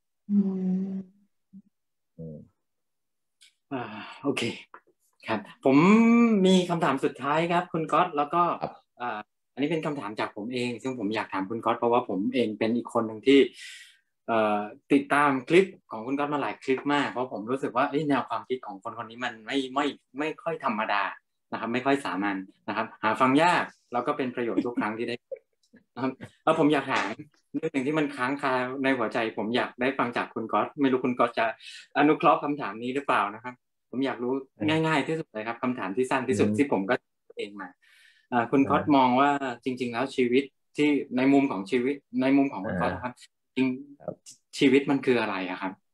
โอเคครับผมมีคำถามสุดท้ายครับคุณก๊อตแล้วก็อันนี้เป็นคำถามจากผมเองซึ่งผมอยากถามคุณก๊อตเพราะว่าผมเองเป็นอีกคนหนึ่งที่ติดตามคลิปของคุณก๊อตมาหลายคลิปมากเพราะผมรู้สึกว่าแนวความคิดของคนนี้มันไม่ค่อยธรรมดานะครับไม่ค่อยสามัญนะครับหาฟังยากแล้วก็เป็นประโยชน์ทุกครั้งที่ได้นะครับผมอยากถามเรื่องหนึ่งที่มันค้างคาในหัวใจผมอยากได้ฟังจากคุณก๊อตไม่รู้คุณก๊อตจะอนุเคราะห์คำถามนี้หรือเปล่านะครับผมอยากรู้ง่ายๆที่สุดเลยครับคำถามที่สั้นที่สุดที่ผมก็เองมาคุณก๊อตมองว่าจริงๆแล้วชีวิตที่ในมุมของชีวิตในมุมของคุณก๊อตครับจริงชีวิตมันคืออะไรอะครับ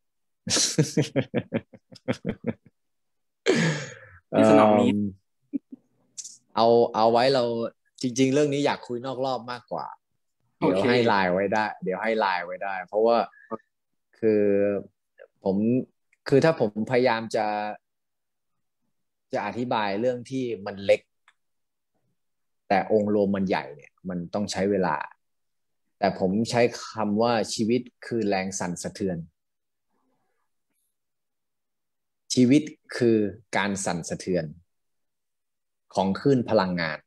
สนองนี้เอาไว้เราจริงๆเรื่องนี้อยากคุยนอกรอบมากกว่าเดี๋ยวให้ไลน์ไว้ได้เพราะว่าคือผมคือถ้าผมพยายามจะอธิบายเรื่องที่มันเล็กแต่องค์รวมมันใหญ่เนี่ยมันต้องใช้เวลาแต่ผมใช้คำว่าชีวิตคือแรงสั่นสะเทือนชีวิตคือการสั่นสะเทือนของคลื่นพลังงาน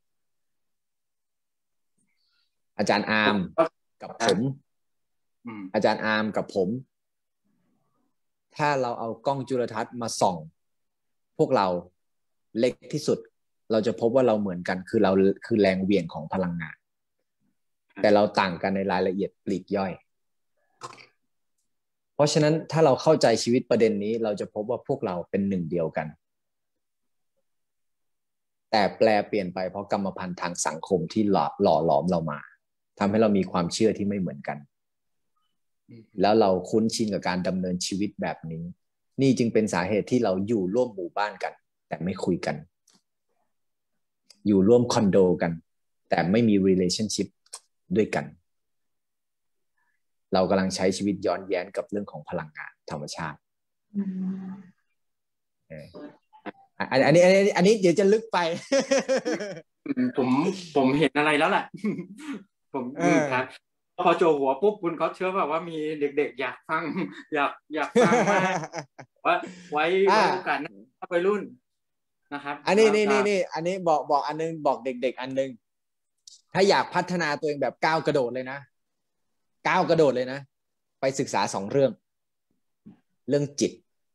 อาจารย์อาร์มกับผมอาจารย์อาร์มกับผมถ้าเราเอากล้องจุลทรรศน์มาส่องพวกเราเล็กที่สุดเราจะพบว่าเราเหมือนกันคือเราคือแรงเหวี่ยงของพลังงานแต่เราต่างกันในรายละเอียดปลีกย่อยเพราะฉะนั้นถ้าเราเข้าใจชีวิตประเด็นนี้เราจะพบว่าพวกเราเป็นหนึ่งเดียวกันแต่แปลเปลี่ยนไปเพราะกรรมพันธุ์ทางสังคมที่หล่อหลอมเรามาทำให้เรามีความเชื่อที่ไม่เหมือนกันแล้วเราคุ้นชินกับการดำเนินชีวิตแบบนี้นี่จึงเป็นสาเหตุที่เราอยู่ร่วมหมู่บ้านกันแต่ไม่คุยกันอยู่ร่วมคอนโดกันแต่ไม่มี relationship ด้วยกันเรากำลังใช้ชีวิตย้อนแย้งกับเรื่องของพลังงานธรรมชาติอันนี้เดี๋ยวจะลึกไปผมเห็นอะไรแล้วแหละผมครับพอโจหัวปุ๊บคุณเขาเชื่อว่ามีเด็กๆอยากฟังอยากฟังมากว่าไว้โอกาสหน้าวัยรุ่นนะครับอันนี้อันนี้บอกอันนึงบอกเด็กๆอันนึงถ้าอยากพัฒนาตัวเองแบบก้าวกระโดดเลยนะไปศึกษา2เรื่องจิต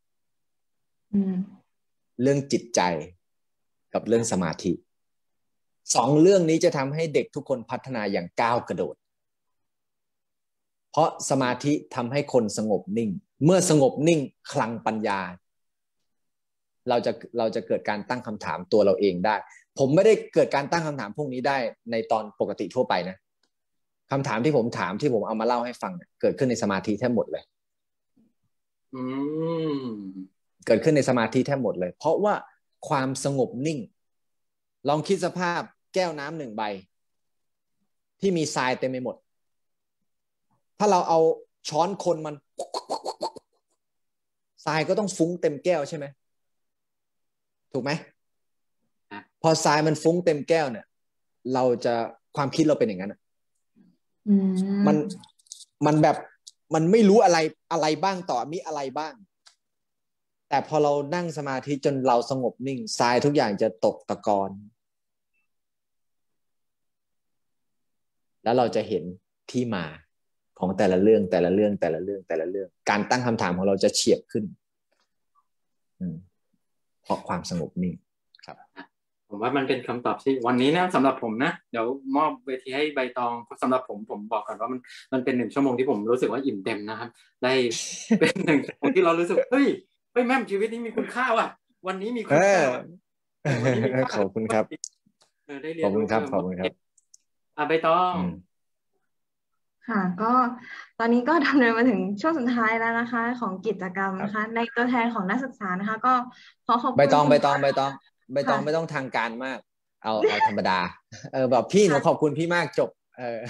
เรื่องจิตใจกับเรื่องสมาธิ2เรื่องนี้จะทำให้เด็กทุกคนพัฒนาอย่างก้าวกระโดดเพราะสมาธิทำให้คนสงบนิ่งเมื่อสงบนิ่งคลังปัญญาเราจะเกิดการตั้งคำถามตัวเราเองได้ผมไม่ได้เกิดการตั้งคำถามพวกนี้ได้ในตอนปกติทั่วไปนะคำถามที่ผมถามที่ผมเอามาเล่าให้ฟังเกิดขึ้นในสมาธิแทบหมดเลยเกิดขึ้นในสมาธิแทบหมดเลยเพราะว่าความสงบนิ่งลองคิดสภาพแก้วน้ำ1ใบที่มีทรายเต็มไปหมดถ้าเราเอาช้อนคนมันทรายก็ต้องฟุ้งเต็มแก้วใช่ไหมถูกไหมพอทรายมันฟุ้งเต็มแก้วเนี่ยเราจะความคิดเราเป็นอย่างนั้นมันแบบมันไม่รู้อะไรบ้างต่อมีอะไรบ้างแต่พอเรานั่งสมาธิจนเราสงบนิ่งทรายทุกอย่างจะตกตะกอนแล้วเราจะเห็นที่มาของแต่ละเรื่องการตั้งคำถามของเราจะเฉียบขึ้นเพราะความสงบนิ่งครับผมว่ามันเป็นคำตอบที่วันนี้นะสำหรับผมนะเดี๋ยวมอบเวทีให้ใบตองสำหรับผมบอกก่อนว่ามันเป็น1 ชั่วโมงที่ผมรู้สึกว่าอิ่มเต็มนะครับได้เป็น1 ชั่วโมงที่เรารู้สึกเฮ้ยแม่มชีวิตนี้มีคุณค่าว่ะวันนี้มีคุณค่าขอบคุณครับได้เรียนรู้ขอบคุณครับใบตองค่ะก็ตอนนี้ก็ดำเนินมาถึงช่วงสุดท้ายแล้วนะคะของกิจกรรมนะคะในตัวแทนของนักศึกษานะคะก็ขอขอบคุณใบตองไม่ต้องทางการมากเอาธรรมดาแบบพี่หนูขอบคุณพี่มากจบ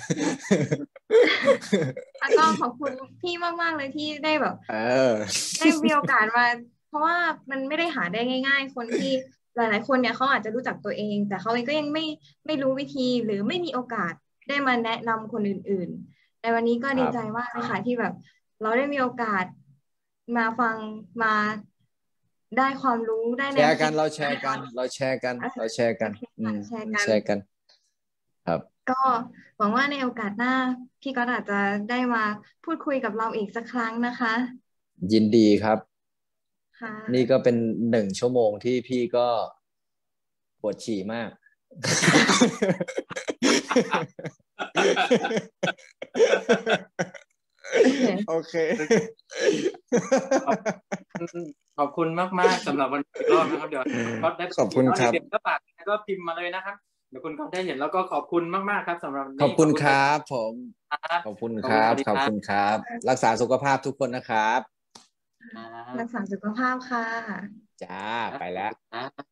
แล้วก็ขอบคุณพี่มากๆเลยที่ได้แบบได้มีโอกาสมาเพราะว่ามันไม่ได้หาได้ง่ายๆคนที่หลายๆคนเนี่ยเขาอาจจะรู้จักตัวเองแต่เขาเองก็ยังไม่รู้วิธีหรือไม่มีโอกาสได้มาแนะนำคนอื่นๆในวันนี้ก็ดีใจมากเลยค่ะที่แบบเราได้มีโอกาสมาฟังมาได้ความรู้ได้แชร์กันเราแชร์กันครับก็หวังว่าในโอกาสหน้าพี่ก็อาจจะได้มาพูดคุยกับเราอีกสักครั้งนะคะยินดีครับนี่ก็เป็น1 ชั่วโมงที่พี่ก็ปวดฉี่มากโอเคขอบคุณมากๆสำหรับวันนี้รอบนะครับเดี๋ยวก็ได้ขอบคุณครับเดี๋ยวก็ฝากก็พิมพ์มาเลยนะครับเดี๋ยวคุณก็ได้เห็นแล้วก็ขอบคุณมากๆครับสำหรับวันนี้ขอบคุณครับผมขอบคุณครับขอบคุณครับรักษาสุขภาพทุกคนนะครับรักษาสุขภาพค่ะจ้าไปแล้ว